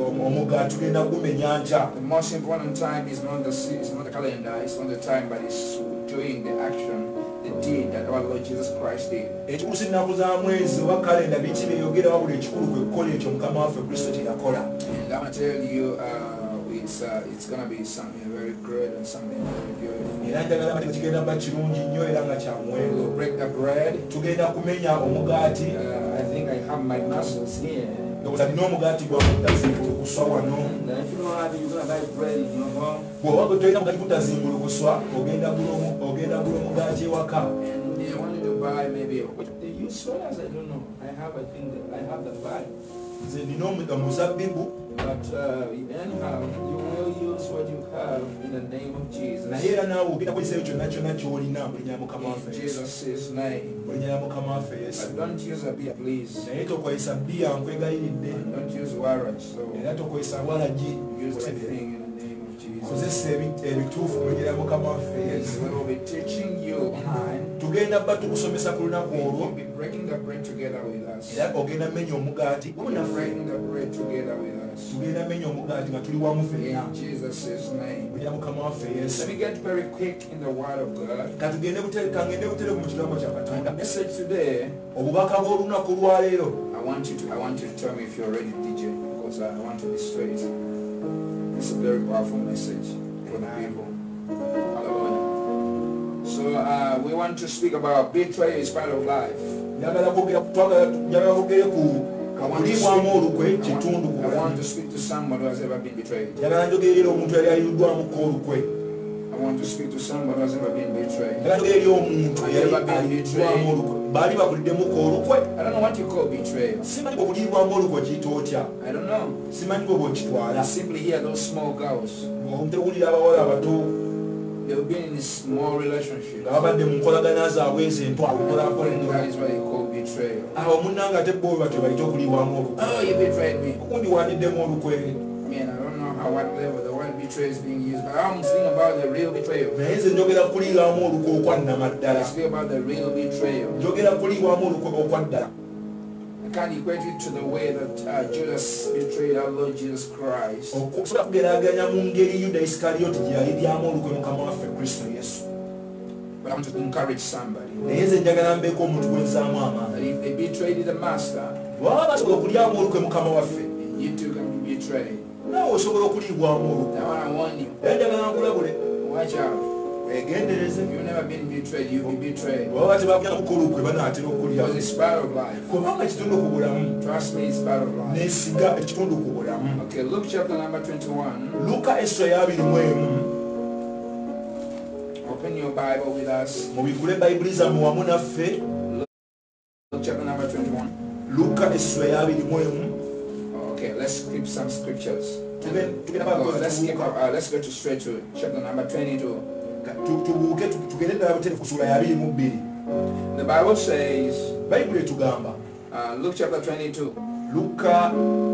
The most important time is not the calendar. It's not the time, but it's doing the action, the deed that our Lord Jesus Christ did. And I'm going to tell you, it's going to be something very good and something very beautiful. We'll break the bread. I think I have my muscles here. And if you don't have it, you're going to buy bread in your home. And I wanted to buy maybe, what they use sodas? I don't know. I have the bag. But anyhow, you will use what you have in the name of Jesus. In Jesus' name. But don't use a beer, please. And don't use warrant. So use everything in the name of Jesus. We will be teaching you online. We'll be breaking the bread together with us. We'll be breaking the bread together with us. In Jesus' name. Let me get very quick in the Word of God. The message today, I want you to tell me if you're ready, DJ, because I want to be straight. It's a very powerful message for the people. Hallelujah. So we want to speak about betrayal is part of life. I want to speak to someone who has ever been betrayed. I want want to speak to someone who has never been betrayed. eri omuntu yaliwamu olukwe baali bakuliddemu olukwe. I don't know what you call betrayal. Simanyi bw'okulirwamu olukwe kiyita otya. I don't know. Simanyi bwe bw'okitwala. I simply hear those small girls. Owulira abawala abato They've been in this small relationship. nga babadde mu nkolagana zaabwe ez'entwala. That is what you call betrayal. Awo munnanga ate bo batyo bayita okulirwamu olukwe. Oh, you betrayed me. Okundi wandiddemu olukwe. Man, I don't know how what level the word betray is being used, but I'm thinking about the real betrayal. Naye nze njogera kulirwamu olukwe okwannama ddala. I speak about the real betrayal. Njogera kulirwamu olukwe okwaddala. I can't equate it to the way that Judas betrayed our Lord Jesus Christ. Okusobola kugeraganya mu ngeri Yuda Isikalioti gye yaliryamu olukwe Mukama waffe Kristo Yesu. But I want to encourage somebody Naye nze njagala mbeeko omuntu gwenzaamu amaanyi. that if they betrayed the master, bw'aba basobola okulyamu olukwe Mukama waffe, you too can be betrayed. naawe osobola okulirwamu olukwe. Now I warn you, Era njagala nkulabule, watch out. weegendereze. If you've never been betrayed, you'll be betrayed. Bw'aba tebakulyamuko olukwe banaatera okulyamu. Because it's part of life. Kubanga ekitundu ku bulamu, Trust me, it's part of life. neesiga ekitundu ku bulamu. Okay, Luke chapter number 21. Luka Esra ya 21. Open your Bible with us. Mubikule Bayibuli zammwe wamu naffe. Luke chapter number 21. Luka Esra ya 21. Okay, let's skip some scriptures. Tugenda Let's go straight to chapter number 22. tubuuke tugende ddala buterefu ku ssuula ya 22. The Bible says, Bayibuli etugamba Luke chapter 22, Luka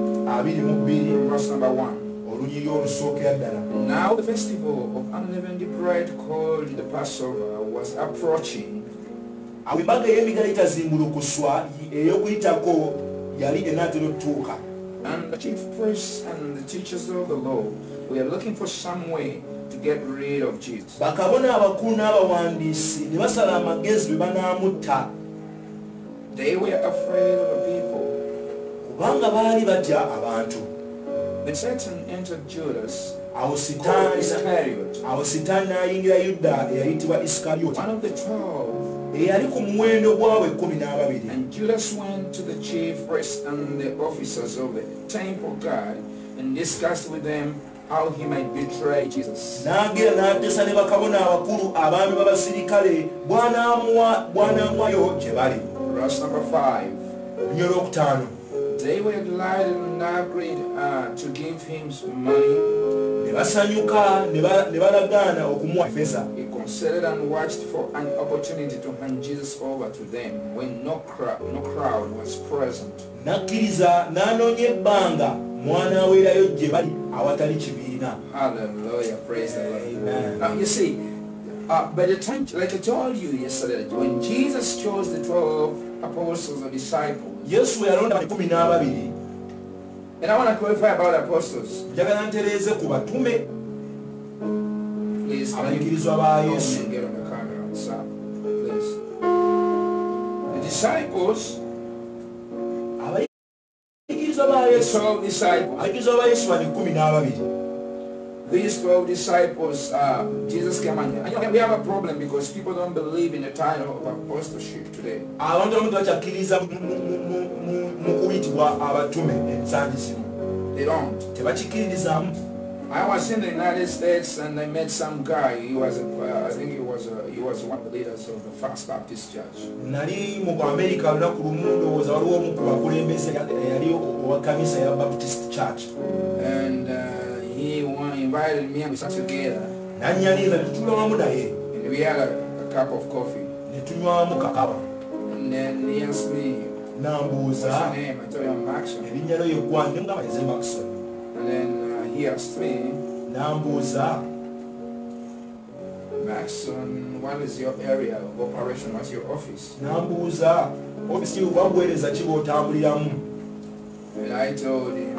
22 verse number 1. olunyiri olusookera ddala. Now the festival of unleavened bread called the Passover was approaching. Awo embaga ey'emigala etazimbulukuswa ey'okuyitako yali enaatera okutuuka. And the chief priests and the teachers of the law were looking for some way to get rid of Jesus. Bakabona abakulu n'abawandiisi ne basala amagezi be banaamutta. They were afraid of the people. Kubanga baali batya abantu. Then Satan entered Judas, Awo called Iscariot, Sitaani n'ayingira Yuda eyayitibwa Isikalioti, one of the 12. eyali ku muwendo gw'abo 12. And Judas went to the chief priests and the officers of the temple guard and discussed with them how he might betray Jesus. N'agenda n'ateesa ne bakabona abakulu abaami b'abasirikale bw'anaamwayo gye bali. Verse number 5. Olunyiri olwokutaano. They were delighted and agreed to give him money. Ne basanyuka ne balagaana okumuwa effesa. He considered and watched for an opportunity to hand Jesus over to them when no crowd was present. N'akkiriza n'anoonya ebbanga mwana aweerayo gye bali awatali kibiina. Hallelujah, praise the Lord. Amen. Now you see, by the time, like I told you yesterday, when Jesus chose the 12 apostles or disciples, Yesu yalonda 12. and I want to clarify about apostles. Njagala ntereeze ku batume Please, can abayigirizwa ba you Yesu. get on the camera, sir? Please. The disciples, Abayigirizwa ba the Yesu. 12 disciples. Abayigirizwa ba Yesu bali 12. These 12 disciples, Jesus came and we have a problem because people don't believe in the title of apostleship today. Abantu abamu tebakyakkiriza mu kuyitibwa abatume ensangi zino. They don't. Tebakikkiririzaamu. I was in the United States and I met some guy. He was, I think he was one of the leaders of the First Baptist Church. Nali mu America olunaku lumu ndowooza waliwo omu ku bakulembeze yali owa kanisa ya Baptist Church. And he invited me and we sat together. Nannyaliza ne tutuula wamu naye And we had a cup of coffee. ne tunywamu kakaba. And then he asked me, what's Nambuuza your name? I told him Maxwell. erinnya lyo yeggwani ne mugamba nze Maxwell. And then he asked me, Nambuuza Maxon, what is your area of operation? What's your office? nambuuza ofisi wabuweereza ki bw'otambuliramu. And I told him,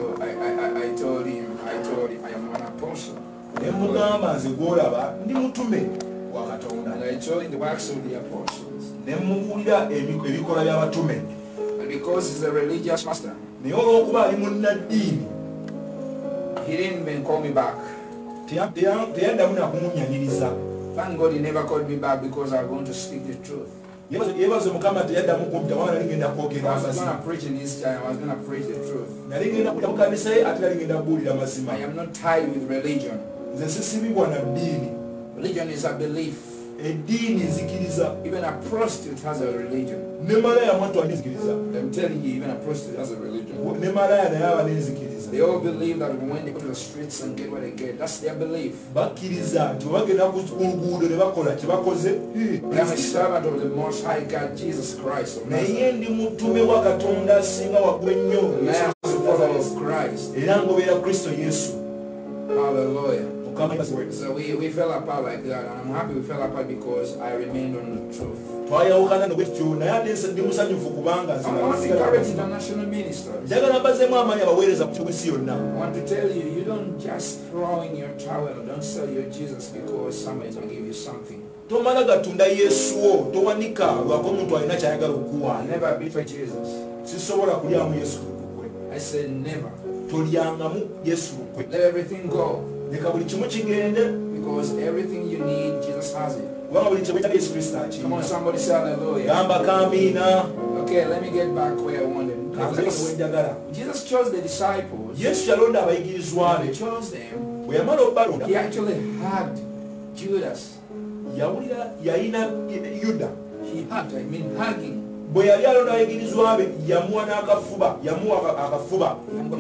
I am an apostle. Ne mugamba nze gw'olaba ndi mutume wa Katonda. And I told him the works of the apostles. Ne mubuulira ebikolwa by'abatume. And because he's a religious master, Naye olw'okuba ali munnaddiini he didn't even call me back. teyaddamu nakumunyaniriza. Thank God he never called me back because I'm going to speak the truth. Yebaze Mukama teyaddamu kumpita wabula nali ngenda kwogera I was going amazima. to preach in his time. I was going to preach the truth. Nali ngenda kujja mu kanisa ye ate nali ngenda kubuulira amazima. I am not tied with religion. Nze sisibibwa na ddiini. But Religion is a belief. eddiini nzikiriza. Even a prostitute has a religion. Ne malaya mwattu anizikiriza. I'm telling you, even a prostitute has a religion. Ne malaya naye aba nenzikiriza. They all believe that when they go to the streets and get what they get, that's their belief. Bakkiriza nti bagenda ku luguudo ne bakola kye bakoze. I am a servant of the Most High God, Jesus Christ. Naye ndi mutume wa Katonda asinga waggulu ennyo. I am the follower of Christ. Era ngoberera Kristo Yesu. Hallelujah. Mukama yasiwe. So we fell apart like that, and I'm happy we fell apart because I remained on the truth. Twayawukana ne bwekityo naye ate ndi musanyufu kubanga I want to encourage international ministers. njagala mbazeemu amaanyi abaweereza ku nsi yonna. I want to tell you, you don't just throw in your towel, don't sell your Jesus because somebody's going to give you something. Tomala gatunda Yesu wo towanika lwako omuntu alina kyayagala okukuwaana. Never betray Jesus. Sisobola kulyamu Yesu lukwe. I said never. Tolyangamu Yesu lukwe. Let everything go. Leka buli kimu kigende. Because everything you need, Jesus has it. Kubanga buli kimu ekitali Yesu Kristo akirina. Come on, somebody say hallelujah. Gamba kamiina. Okay, let me get back where I wanted. Jesus chose the disciples. Yesu yalonda abayigirizwa He be. chose them. Bwe yamala okubalonda He actually hugged Judas. yawulira yalina Yuda. He hugged, I mean hugging. Bwe yali alonda abayigirizwa be yamuwa n'akafuba. Yamuwa akafuba.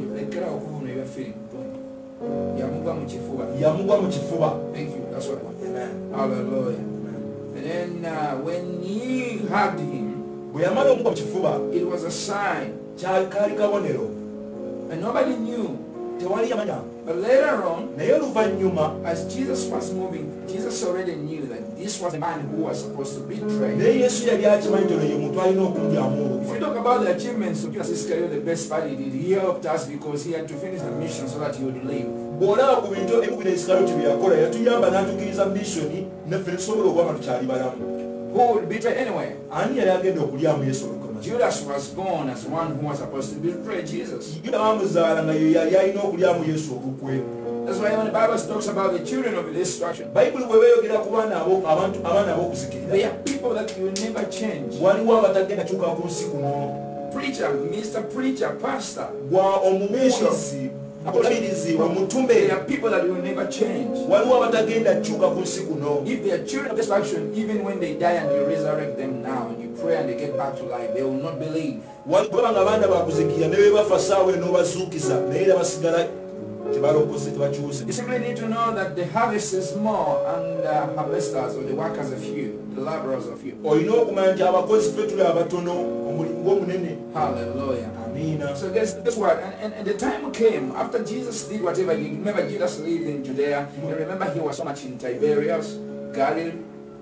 Yamugwa mu kifuba. Thank you, that's what I want. Hallelujah. And then when he hugged him, Bwe yamala omugwa mu kifuba it was a sign. kaali kabonero. And nobody knew. Tewali yamanya. But later on, Naye oluvannyuma as Jesus was moving, Jesus already knew that this was the man who was supposed to betray. naye Yesu yali akimanyi nti ono ye muntu alina okumudyamu If olukwe. you talk about the achievements of Judas Iscariot, the best part he did, he helped us because he had to finish the mission so that he would leave. Bw'olaba ku bintu ebikubira Isikalyoti bye yakola yatuyamba n'atukkiriza missoni naffe ne tusobola okuba nga tukyali balamu. Who would betray anyway? Ani yali agenda okulyamu Yesu olukwe? Judas was born as one who was supposed to betray Jesus. Yuda bamuzaala nga ye yali alina okulyamu Yesu olukwe. That's why when the Bible talks about the children of destruction, Bayibuli bwe beeyogera ku abaana they ab'okuzikirira are people that will never change. waliwo abatagenda kyuka ku nsi kuno. Preacher, Mr. Preacher, Pastor, Gwa omubirizi omulabirizi omutume they are people that will never change. waliwo abatagenda kyuka ku nsi kuno. If they are children of destruction, even when they die and you resurrect them now and you pray and they get back to life, they will not believe. Kuba nga abaana bakuzikirira ne bwe bafa saawe n'obazuukiza naye era basigala tebalokoze tebakyuse. You simply need to know that the harvest is more and the harvesters or the workers are few, the laborers are few. Olina okumanya nti abakozi ffe tuli abatono omulimu gw'omunene. Hallelujah. Amiina. So guess what? And the time came after Jesus did whatever he did. Remember, Jesus lived in Judea. And remember, he was so much in Tiberias, Galilee.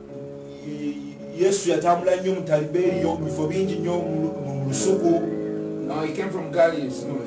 Yesu yatambula nnyo mu Tiberiyo mu bifo bingi nnyo mu lusuku. No, he came from Galilee.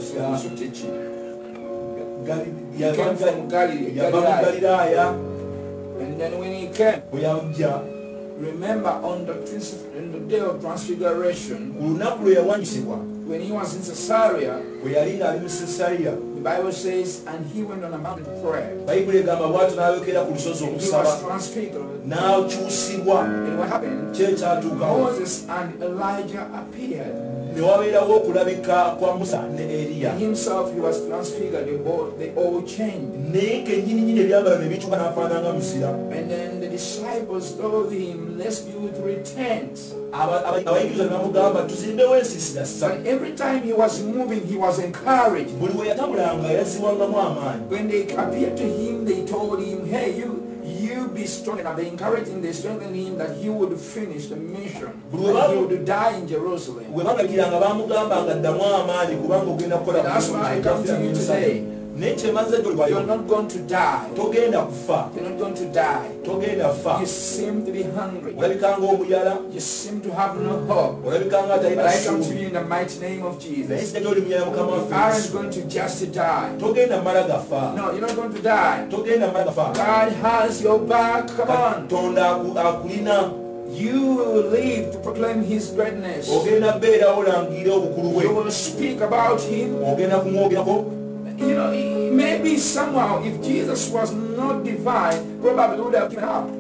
He came from Galilee. Yava mu Galiraaya. And then when he came, bwe yajja remember on the day of Transfiguration, ku lunaku lwe yawaanyisibwa when he was in Caesarea, bwe yali ng'ali mu Sesariya, the Bible says, and he went on a mountain to pray. Bayibuli egamba bw'atyo n'ayokera ku lusozi And he okusaba was transfigured. n'akyusibwa. And what happened? Kyekyatuukawo Moses and Elijah appeared. ne wabeerawo okulabika kwa Musa ne Eriya. And himself, he was transfigured. They all changed. Naye kennyininyini ebyambalo ne bikyuka n'afaanana nga musira. And then the disciples told him, let's build 3 tents. Abayigiriza ne bamugamba tuzimbewo ensiisira ssatu. And every time he was moving, he was encouraged. Buli we yatambulanga yaziwangamu amaanyi. When they appeared to him, they told him, hey, you be strong enough. They encouraged him, they strengthened him that he would finish the mission. And he would die in Jerusalem. We balagiranga bamugambanga ddamu amaanyi kubanga ogenda kukola. That's why I come to you today. Naye kyemaze You're not going to die. togenda kufa. You're not going to die. Togenda kufa. You seem to be hungry. Olabikanga omuyala. You seem to have no hope. Olabikanga But atalina I come to ssuubi. you in the mighty name of Naye Jesus. sijja gy'oli munyala Mukama You waffe aren't Yesu. going to just die. Togenda mmala gafa. No, you're not going to die. Togenda mmala gafa. God has your back. Come on. Katonda akulina. You will live to proclaim his greatness. Ogenda beerawo olangirire obukulu bwe. You will speak about him. Ogenda kumwogerako. You know, maybe somehow if Jesus was not divine, probably would have given up.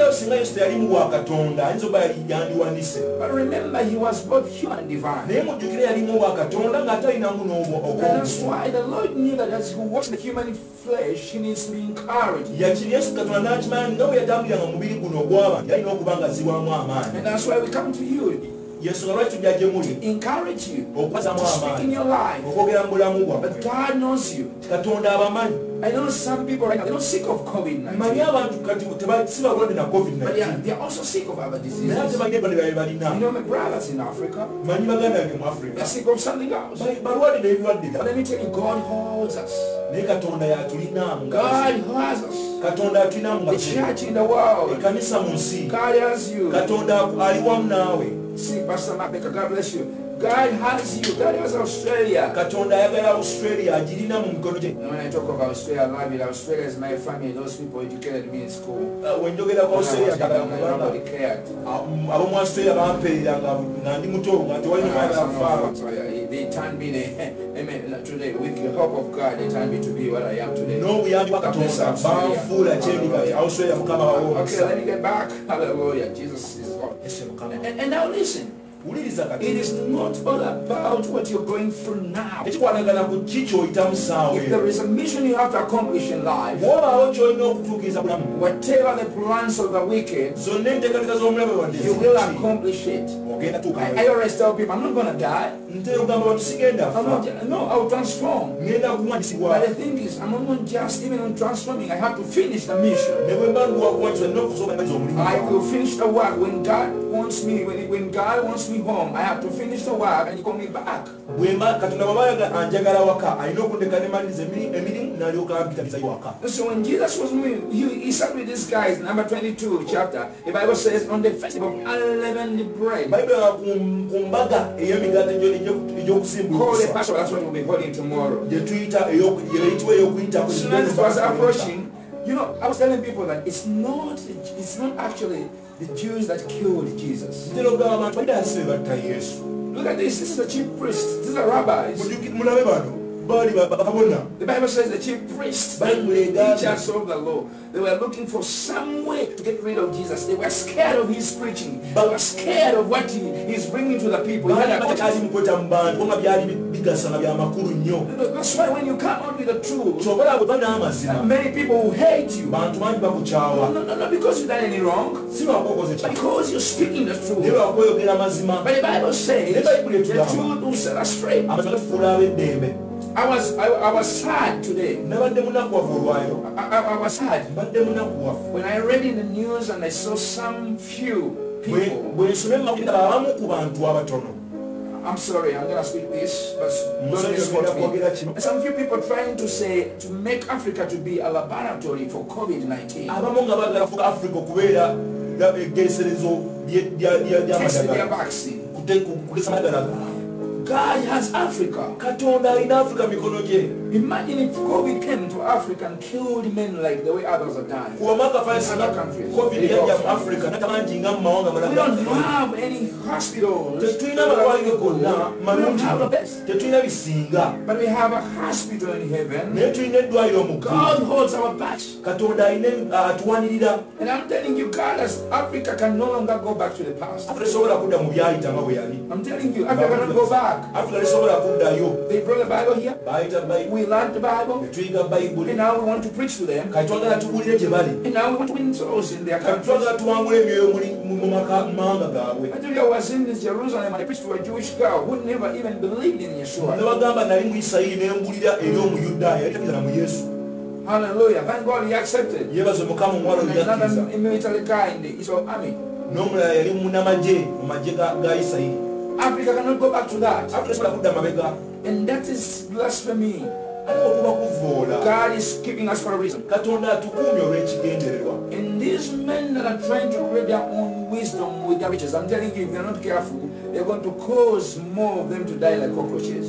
But remember, he was both human and divine. And that's why the Lord knew that as he walks the human flesh, he needs to be encouraged. And that's why we come to you. Encourage you to speak in your life. But God knows you. I know some people right now, they're not sick of COVID-19. But they are also sick of other diseases. You know my brothers in Africa, they're sick of something else. But let me tell you, God holds us. God has us. The church in the world. God has you. See, Pastor Mabeka, God bless you. God has you. God has Australia. When I talk about Australia, I love it. Australia is my family. Those people educated me in school. Nobody cared. They turned me, today, with the help of God, they turned me to be what I am today. Okay, let me get back. Hallelujah. Jesus is God. And now listen. It is not all about what you're going through now. If there is a mission you have to accomplish in life, whatever the plans of the wicked, you will accomplish it. I always tell people, I'm not going to die. No, I'll transform. But the thing is, I'm not just even on transforming. I have to finish the mission. I will finish the work. When God wants me, when God wants me home, I have to finish the work and he call me back. So when Jesus was moving, he sat with these guys, number 22 chapter. The Bible says on the festival of unleavened bread. Call the pastor, that's what we'll be holding tomorrow. So as it was approaching, you know, I was telling people that it's not actually the Jews that killed Jesus. Look at this. This is the chief priest. These are rabbis. The Bible says the chief priests, teachers of the law, they were looking for some way to get rid of Jesus. They were scared of his preaching. They were scared of what he's bringing to the people. That's why when you come out with the truth, many people will hate you. No, because you've done any wrong. But because you're speaking the truth. But the Bible says the truth will set us free. I was sad today. I was sad when I read in the news and I saw some few people. I'm sorry, I'm going to speak this, but don't misquote me. Some few people trying to say, to make Africa to be a laboratory for COVID-19. Testing their vaccine. God has Africa. Imagine if COVID came to Africa and killed men like the way others are dying. We don't have any hospitals. We don't have the best. But we have a hospital in heaven. God holds our backs. And I'm telling you, God as Africa can no longer go back to the past. I'm telling you, Africa cannot go back. They brought the Bible here. We learned the Bible. And now we want to preach to them. And now we want to win souls in their countries. I tell you, I was in Jerusalem and I preached to a Jewish girl who never even believed in Yeshua. Hallelujah. Thank God he accepted. Another military guy in the Israel army. Africa cannot go back to that. And that is blasphemy. God is keeping us for a reason. And these men that are trying to create their own wisdom with their riches. I'm telling you, if they're not careful, they're going to cause more of them to die like cockroaches.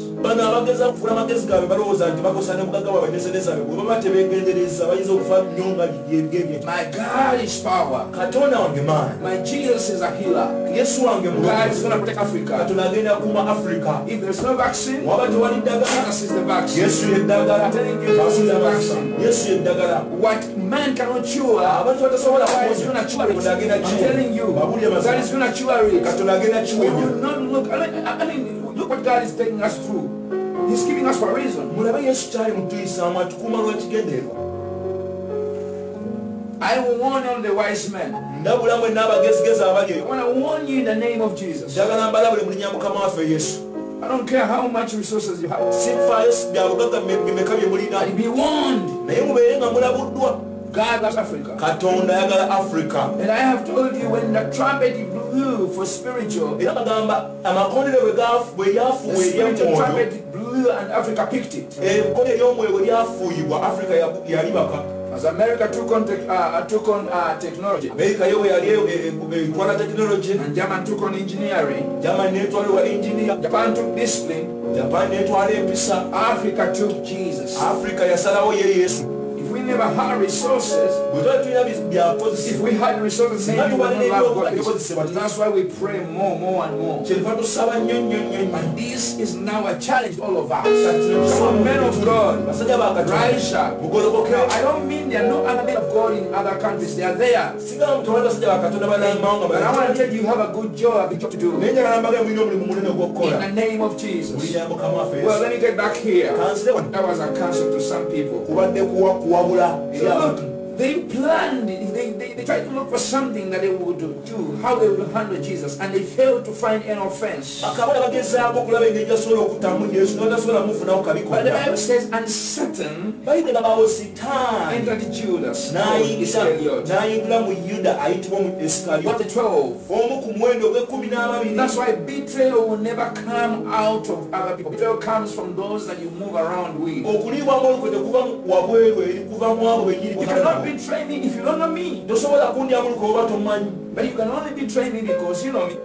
My God is power. My Jesus is a healer. God is going to protect Africa. If there's no vaccine, Jesus is the vaccine. I'm telling you, Jesus is the vaccine. What man cannot cure, God is going to cure it. I'm telling you, God is going to cure it. We will not look. I mean, look what God is taking us through. He's giving us for a reason. I will warn all the wise men. I want to warn you in the name of Jesus. I don't care how much resources you have. Be warned. God loves Africa. And I have told you, when the trumpet blew for spiritual, the spiritual trumpet blew and Africa picked it. As America took on technology, and Japan took on engineering, Japan took discipline, Africa took Jesus. If we never had resources, if we had resources, maybe we wouldn't love God. That's why we pray more and more. And this is now a challenge to all of us. So men of God, rise up. Now, I don't mean there are no other men of God in other countries. They are there. But I want to tell you, you have a good job to do. In the name of Jesus. Well, let me get back here. That was a counsel to some people. Look, they planned, they tried to look for something that they would do, how they would handle Jesus, and they failed to find an offense. But the Bible says, and Satan entered Judas, Iscariot. What the 12? That's why betrayal will never come out of other people. Betrayal comes from those that you move around with. You cannot betray me if you don't know me. But you can only betray me because you know me.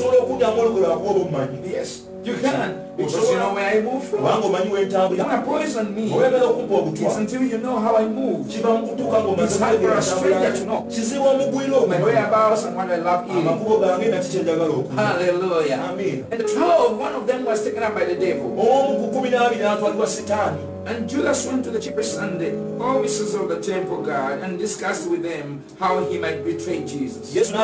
Yes, you can. Because you know where I move from. You want to poison me. It's until you know how I move. It's hard for a stranger to know my whereabouts and what I love eating. Hallelujah. Amen. And the 12, one of them was taken up by the devil. And Judas went to the chief priest and the officers of the temple guard and discussed with them how he might betray Jesus. Listen,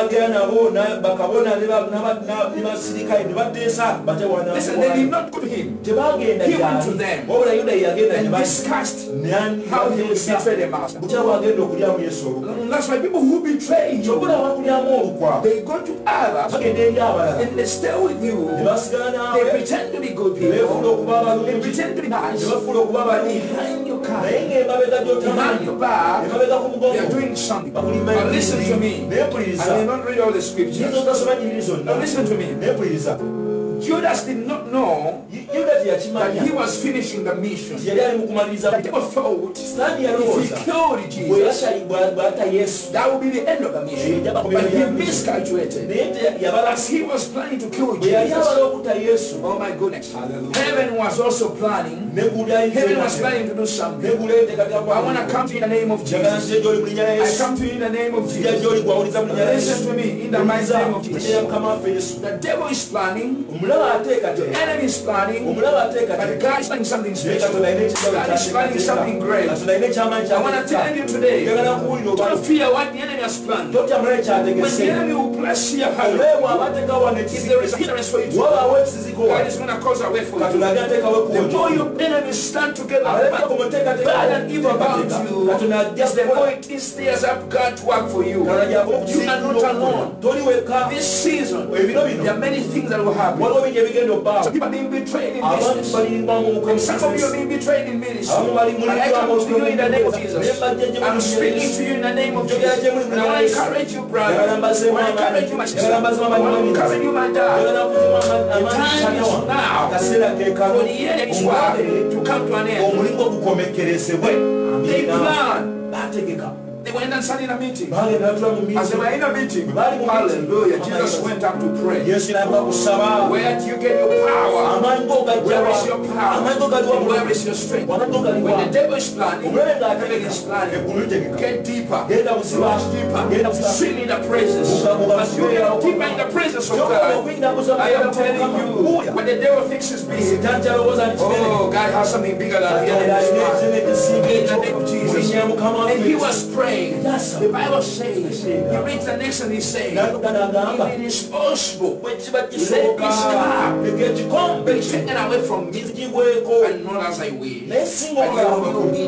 they did not go to him. He went to them and discussed how he would betray the master. And that's why people who betray you, they go to others and they stay with you. They pretend to be good people. They pretend to be nice. Behind your car, behind your back, they are doing something. But listen to me. I may not read all the scriptures. Now listen to me. Judas did not know that he was finishing the mission. People thought if he killed Jesus, that would be the end of the mission. But he miscalculated. As he was planning to kill Jesus, oh my goodness, heaven was also planning. Heaven was planning to do something. I want to come to you in the name of Jesus. I come to you in the name of Jesus. Listen to me in the mighty name of Jesus. The devil is planning. The enemy is planning, but God is planning something special. God is planning something great. I want to tell you today, don't fear what the enemy has planned. When the enemy will place your hand, if there is a hindrance for you to God is going to cause a way for you. The more your enemies stand together, bad and evil about you, the more it stirs up God to work for you. You are not alone. This season, there are many things that will happen. Some people are being betrayed in business. Some of you are being betrayed in ministry. And I come to you in the name of Jesus. I'm speaking to you in the name of Jesus. And I want to encourage you, brother. I want to encourage you, my sister. I want to encourage you, my dad. The time is now for the enemy's work to come to an end. They plan. They They went and sat in a meeting. Bagenda As they were in a meeting, hallelujah, Jesus went up to pray. Where do you get your power? Where is your power? And where is your strength? When the devil is planning, heaven is planning. Get deeper, much deeper, swim in the presence. As you get deeper in the presence of God, I am telling you, when the devil thinks he's busy, oh, God has something bigger than the enemy. In the name of Jesus. And he was praying. The Bible says, he reads the next and he says, if it is possible, let this cup be taken away from me, and not as I wish. And your will be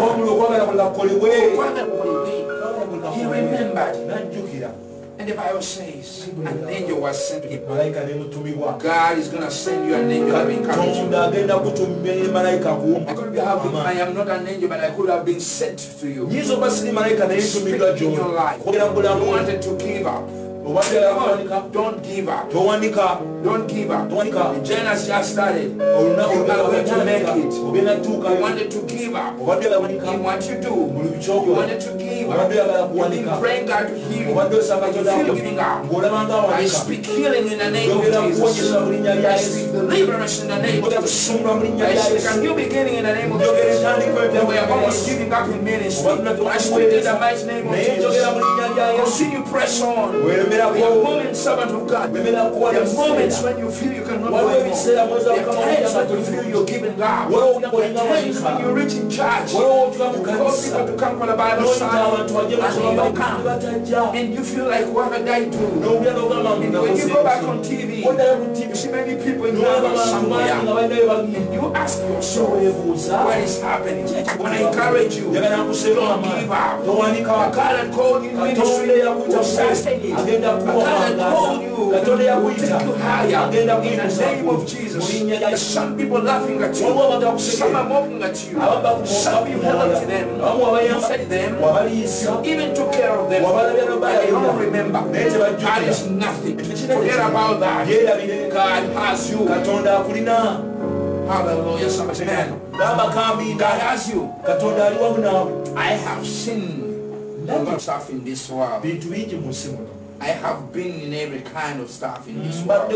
done. He remembered. And the Bible says, an angel was sent to him. God is going to send you an angel to encourage you. I am not an angel, but I could have been sent to you. Speak in your life. You wanted to give up. Don't give up. Don't give up. The journey just started. You are going to make it. You wanted to give up. In what you do, you wanted to give up. You've been praying God to heal you. But you feel giving up. I speak healing in the name of Jesus. I speak deliverance in the name of Jesus. I speak a new beginning in the name of Jesus. That we are almost giving up in ministry. I speak in the mighty name of Jesus. Continue press on. There are moments, servant of God. There are moments when you feel you cannot go anymore. There are times when you feel you're giving up. There are times when you reach in charge. You call people to come for the Bible study, and they don't come. And you feel like, what did I do? And when you go back on TV, you see many people in Ghana somewhere, and you ask yourself, what is happening? When I encourage you, don't give up. God had called you in ministry to sustain it. God told you to take you higher in the name of Jesus. Some people laughing at you, some are mocking at you, some you helped them, you fed them, you even took care of them, but they don't remember. God is nothing. Forget about that. God has you. Hallelujah. Somebody say, God has you. I have seen a lot of stuff in this world. I have been in every kind of stuff in this world.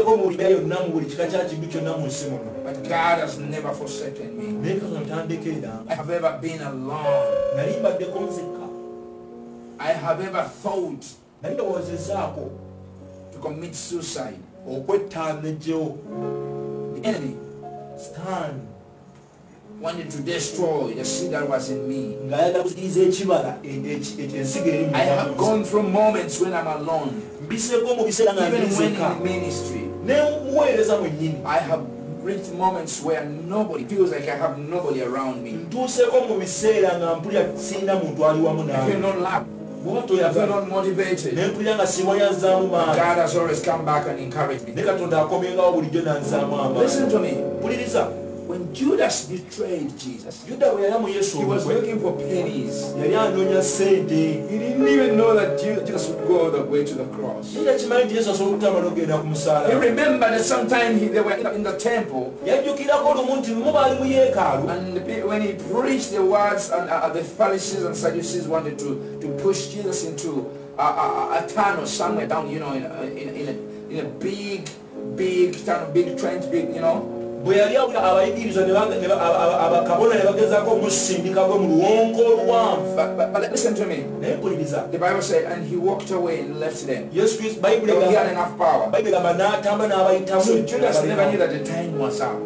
But God has never forsaken me. I have ever been alone. I have ever thought to commit suicide. The enemy wanted to destroy the seed that was in me. I have gone through moments when I'm alone. Even when in ministry. I have reached moments where nobody feels like I have nobody around me. I feel not loved. I feel not motivated. God has always come back and encouraged me. Listen to me. When Judas betrayed Jesus, he was looking for pennies. He didn't even know that Jesus would go all the way to the cross. He remembered that sometime they were in the temple, and when he preached the words, and the Pharisees and Sadducees wanted to push Jesus into a tunnel somewhere down, you know, in a big tunnel, big trench, big, you know. But listen to me. The Bible said, and he walked away and left them. He had enough power. So Judas never knew that the time was up.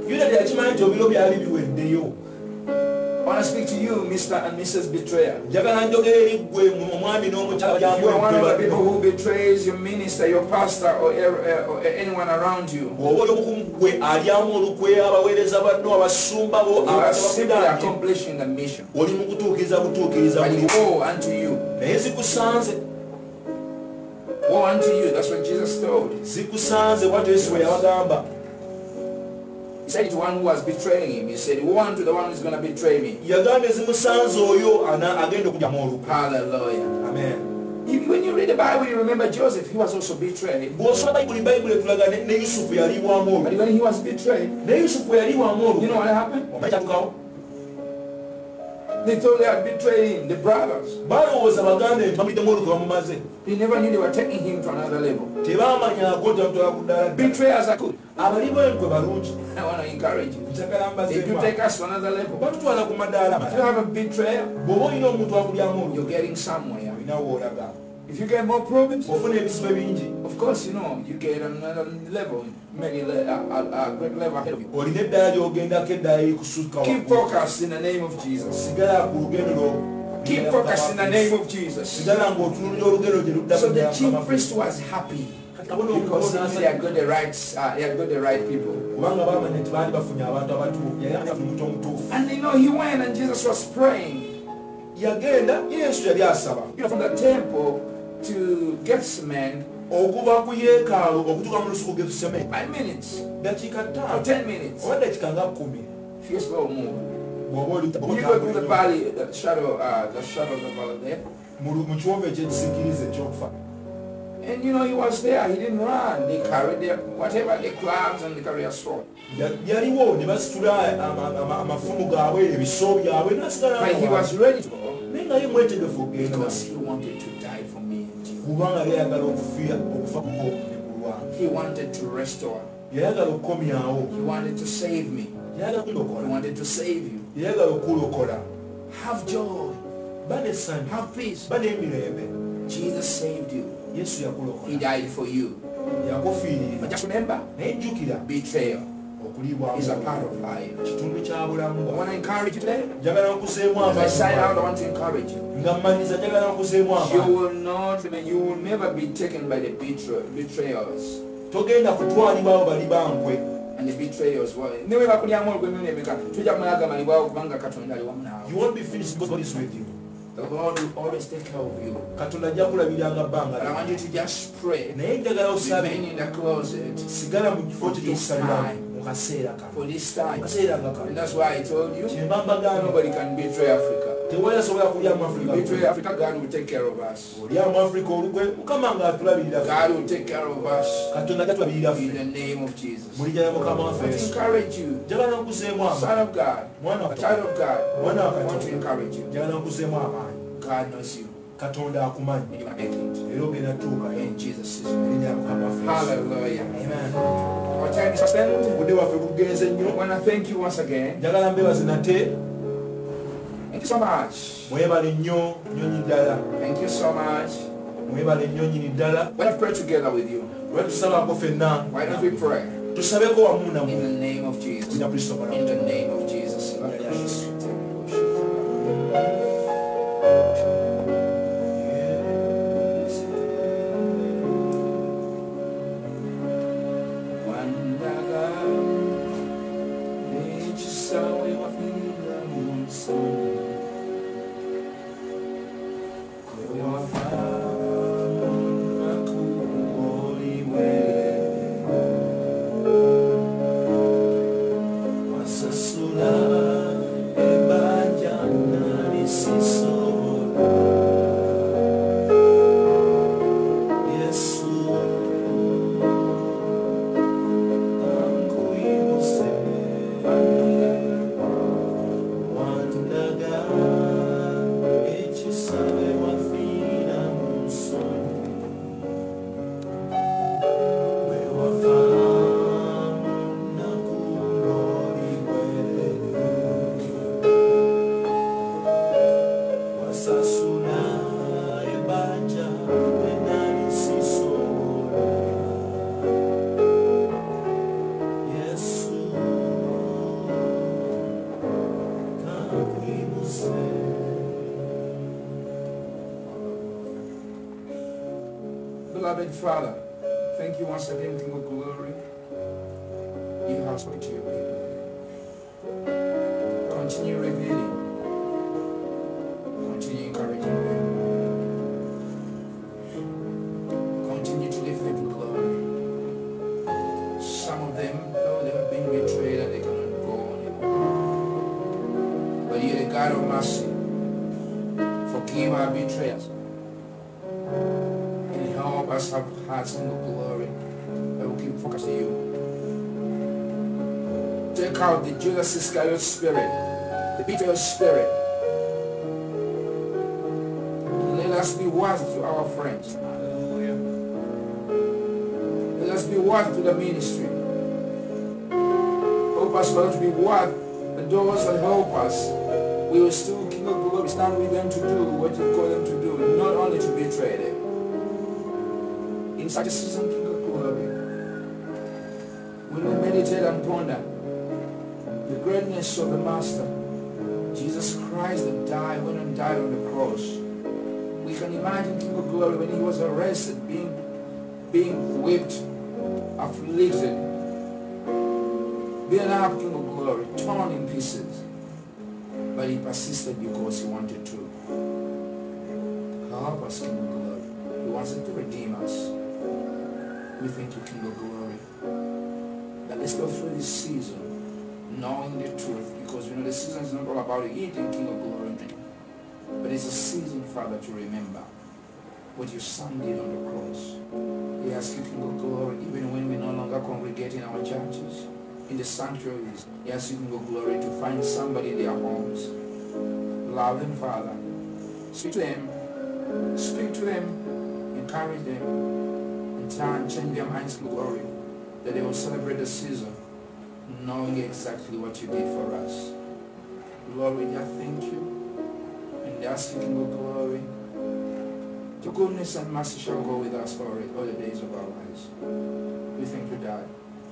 I want to speak to you, Mr. and Mrs. Betrayer. You are one of the people who betrays your minister, your pastor, or anyone around you. You are simply accomplishing the mission. But woe unto you. Woe unto you. That's what Jesus told. He said to one who was betraying him, he said, woe unto the one who is going to betray me. Hallelujah. Amen. When you read the Bible, you remember Joseph, he was also betrayed. But when he was betrayed, you know what happened? They thought they had betrayed him, the brothers. balowooza baganda bamuddemu olukuba mumaze They never knew they were taking him to another level. tebamanyako ntamutwala ku ddala Betrayers are good. abali bwenkwe balungi I want to encourage you. njagala They do mbazeemu take us to another level. batutwala ku madaala If you have a betrayer, bw'oba olina omuntu akulyamu you're olwo getting somewhere. olina woolaga If you get more problems, ofuna ebizibu ebingi of course, you get another level, a great level ahead of you. olina eddala ly'ogendako eddala erikusuka Keep focused in the name of Jesus. sigala ku lugendo lwo Keep focused in the name of Jesus. sigala ng'otunulira olugendo gye ludda So the chief priest was happy kabona because he knew they had got the right people. kubanga bamanya nti baali bafunye abantu abatuufu yali afuna omuntu omutuufu And he went and Jesus was praying. yagenda yesu yali asaba From the temple to Gethsemane, okuva ku yeekaalu okutuuka mu lusuku Getsemane 5 minutes dakiika or 5 10 minutes. oba dakiika nga 10 If you slow move. bw'oba oli You go through the valley, the shadow of the valley there. mu kiwonvu ekyekisikiriza ekyokufa And he was there. He didn't run. They carried whatever, the clubs and they carried a sword. yaliwo ne basitula amafumu gaabwe ebiso byabwe nasigala But he was ready to go naye nga ye mwetegefu okugenda because he wanted to die for me and you. kubanga yali ayagala okufa kuko ne kulwange He wanted to restore. yayagala okukomyawo He wanted to save me. yayagala He kulokola wanted to save you. yayagala okulokola Have joy. bane essanyu Have peace. bane emirembe Jesus saved you. yesu He yakulokola died for you. But yakufiirira just remember, naye jjukira betrayal okulibwamu is a part of life. kitundu kya bulamu I want to encourage you today. njagala nkuzeemu As I sign out, I amaanyi want to encourage you. nga mmanyiza njagala nkuzeemu You amaanyi will never be taken by the betrayers. togenda kutwalibwawo bali bankwe And the betrayers niwe bakulyamu olw'emirundi emeka tujja kumala gamalibwawo kubanga Katonda ali wamu naawe. you won't be finished because God is with you The Lord will always take care of you. katonda ajja kulabiranga bbanga But I want you to just pray. naye njagala osabe Remain in the closet sigala mu kifo kyo ky'okusaliramu mu kaseera kano for this time. kaseera nga And kano that's why I told you, kyemba mbagamba nobody can betray Africa. tewali asobola kulyamu Betray afrika Africa, God will take care of us. olyamu afrika olugwe mukama nga atulabirira God will take care of us katonda gatulabirira in ffe the name of Jesus. buli jala mukama I waffe want to yesu encourage you, njagala nkuzeemu son amaanyi of God, mwana wa a child of God. mwana wa I want to katonda encourage you. njagala nkuzeemu amaanyi God knows you. katonda akumanyi And you are making it. era ogenda tuukayo In Jesus' name. erinnya mukama waffe yesu Hallelujah. amen Our time is spent. obudde waffe bugenze nnyo I want to thank you once again. njagala mbebaze nate Thank you so much. mwebale nnyo nnyonyi ddala Thank you so much. mwebale nnyo nyini ddala Let us pray together with you. lwe tusabako ffenna Why don't we pray? tusabeko wamu In namu the name of Jesus. nya kristo mwana In the name of Jesus. Beloved Father, thank you once again, King of Glory. You have spoken to your people. Continue revealing. Continue encouraging them. Continue to lift them in glory. Some of them, though they have been betrayed and they cannot go on anymore. But you are the God of mercy. Forgive our betrayers. Help us have hearts in the glory that will keep focused on you. Take out the Judas Iscariot spirit, the betrayal spirit, us be worth to our friends. Hallelujah. Let us be worth to the ministry. Help us, Lord, to be worth the doors that help us. We will still, King of Glory, stand with them to do what you call them to do, not only to betray them. In such a season, King of Glory, when we meditate and ponder the greatness of the Master, Jesus Christ that died, went and died on the cross, we can imagine King of Glory when he was arrested, being whipped, afflicted, being up, King of Glory, torn in pieces. But he persisted because he wanted to. Help us, King of Glory. He wanted to redeem us. We thank you, King of Glory. That let's go through this season knowing the truth, because we know the season is not all about eating, King of Glory, but it's a season, Father, to remember what your Son did on the cross. We ask you, King of Glory, even when we no longer congregate in our churches, in the sanctuaries, we ask you, King of Glory, to find somebody in their homes. Love them, Father. Speak to them. Speak to them. Encourage them. And try and change their minds, King of Glory, that they will celebrate the season knowing exactly what you did for us. Lord, we just thank you and ask you, King of Glory, your goodness and mercy shall go with us for all the days of our lives. We thank you, Dad.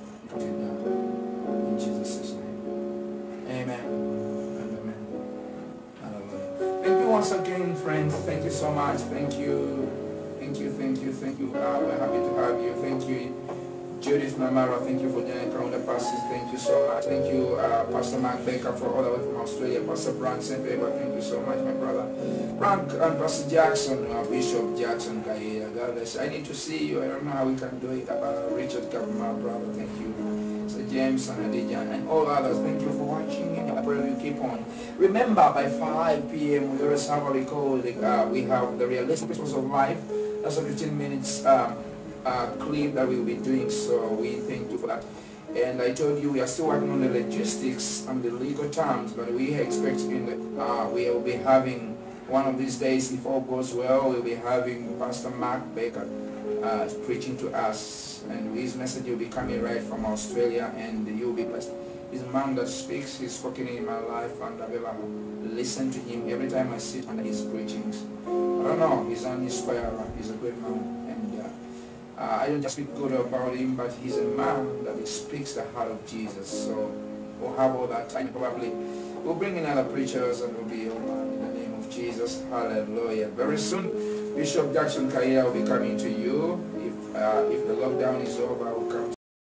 In Jesus' name. Amen. And amen. Hallelujah. Thank you once again, friends. Thank you so much. Thank you. Thank you, thank you, thank you. We're happy to have you. Thank you, Judith Mamara. Thank you for joining Crown the Pastors. Thank you so much. Thank you, Pastor Mark Baker, for all the way from Australia. Pastor Brank St. Weber. Thank you so much, my brother. Brank and Pastor Jackson, Bishop Jackson Kaira. God bless. I need to see you. I don't know how we can do it. Richard Kavama, brother. Thank you. Sir James and Adija and all others. Thank you for watching. And I pray you keep on. Remember, by 5 p.m. we always have a record. We have the Realistic Principles of Life. That's a 15 minutes clip that we'll be doing. So we thank you for that. And I told you we are still working on the logistics and the legal terms, but we expect we will be having one of these days, if all goes well, we'll be having Pastor Mark Baker preaching to us, and his message will be coming right from Australia, and you'll be blessed. He's a man that speaks. He's spoken in my life, and I've ever listened to him every time I sit under his preachings. I don't know, he's an inspirer. He's a great man, and I don't just speak good about him, but he's a man that speaks the heart of Jesus. So we'll have all that time. Probably we'll bring in other preachers, and we'll be all man in the name of Jesus. Hallelujah. Very soon, Bishop Jackson Kaira will be coming to you. If the lockdown is over, I will come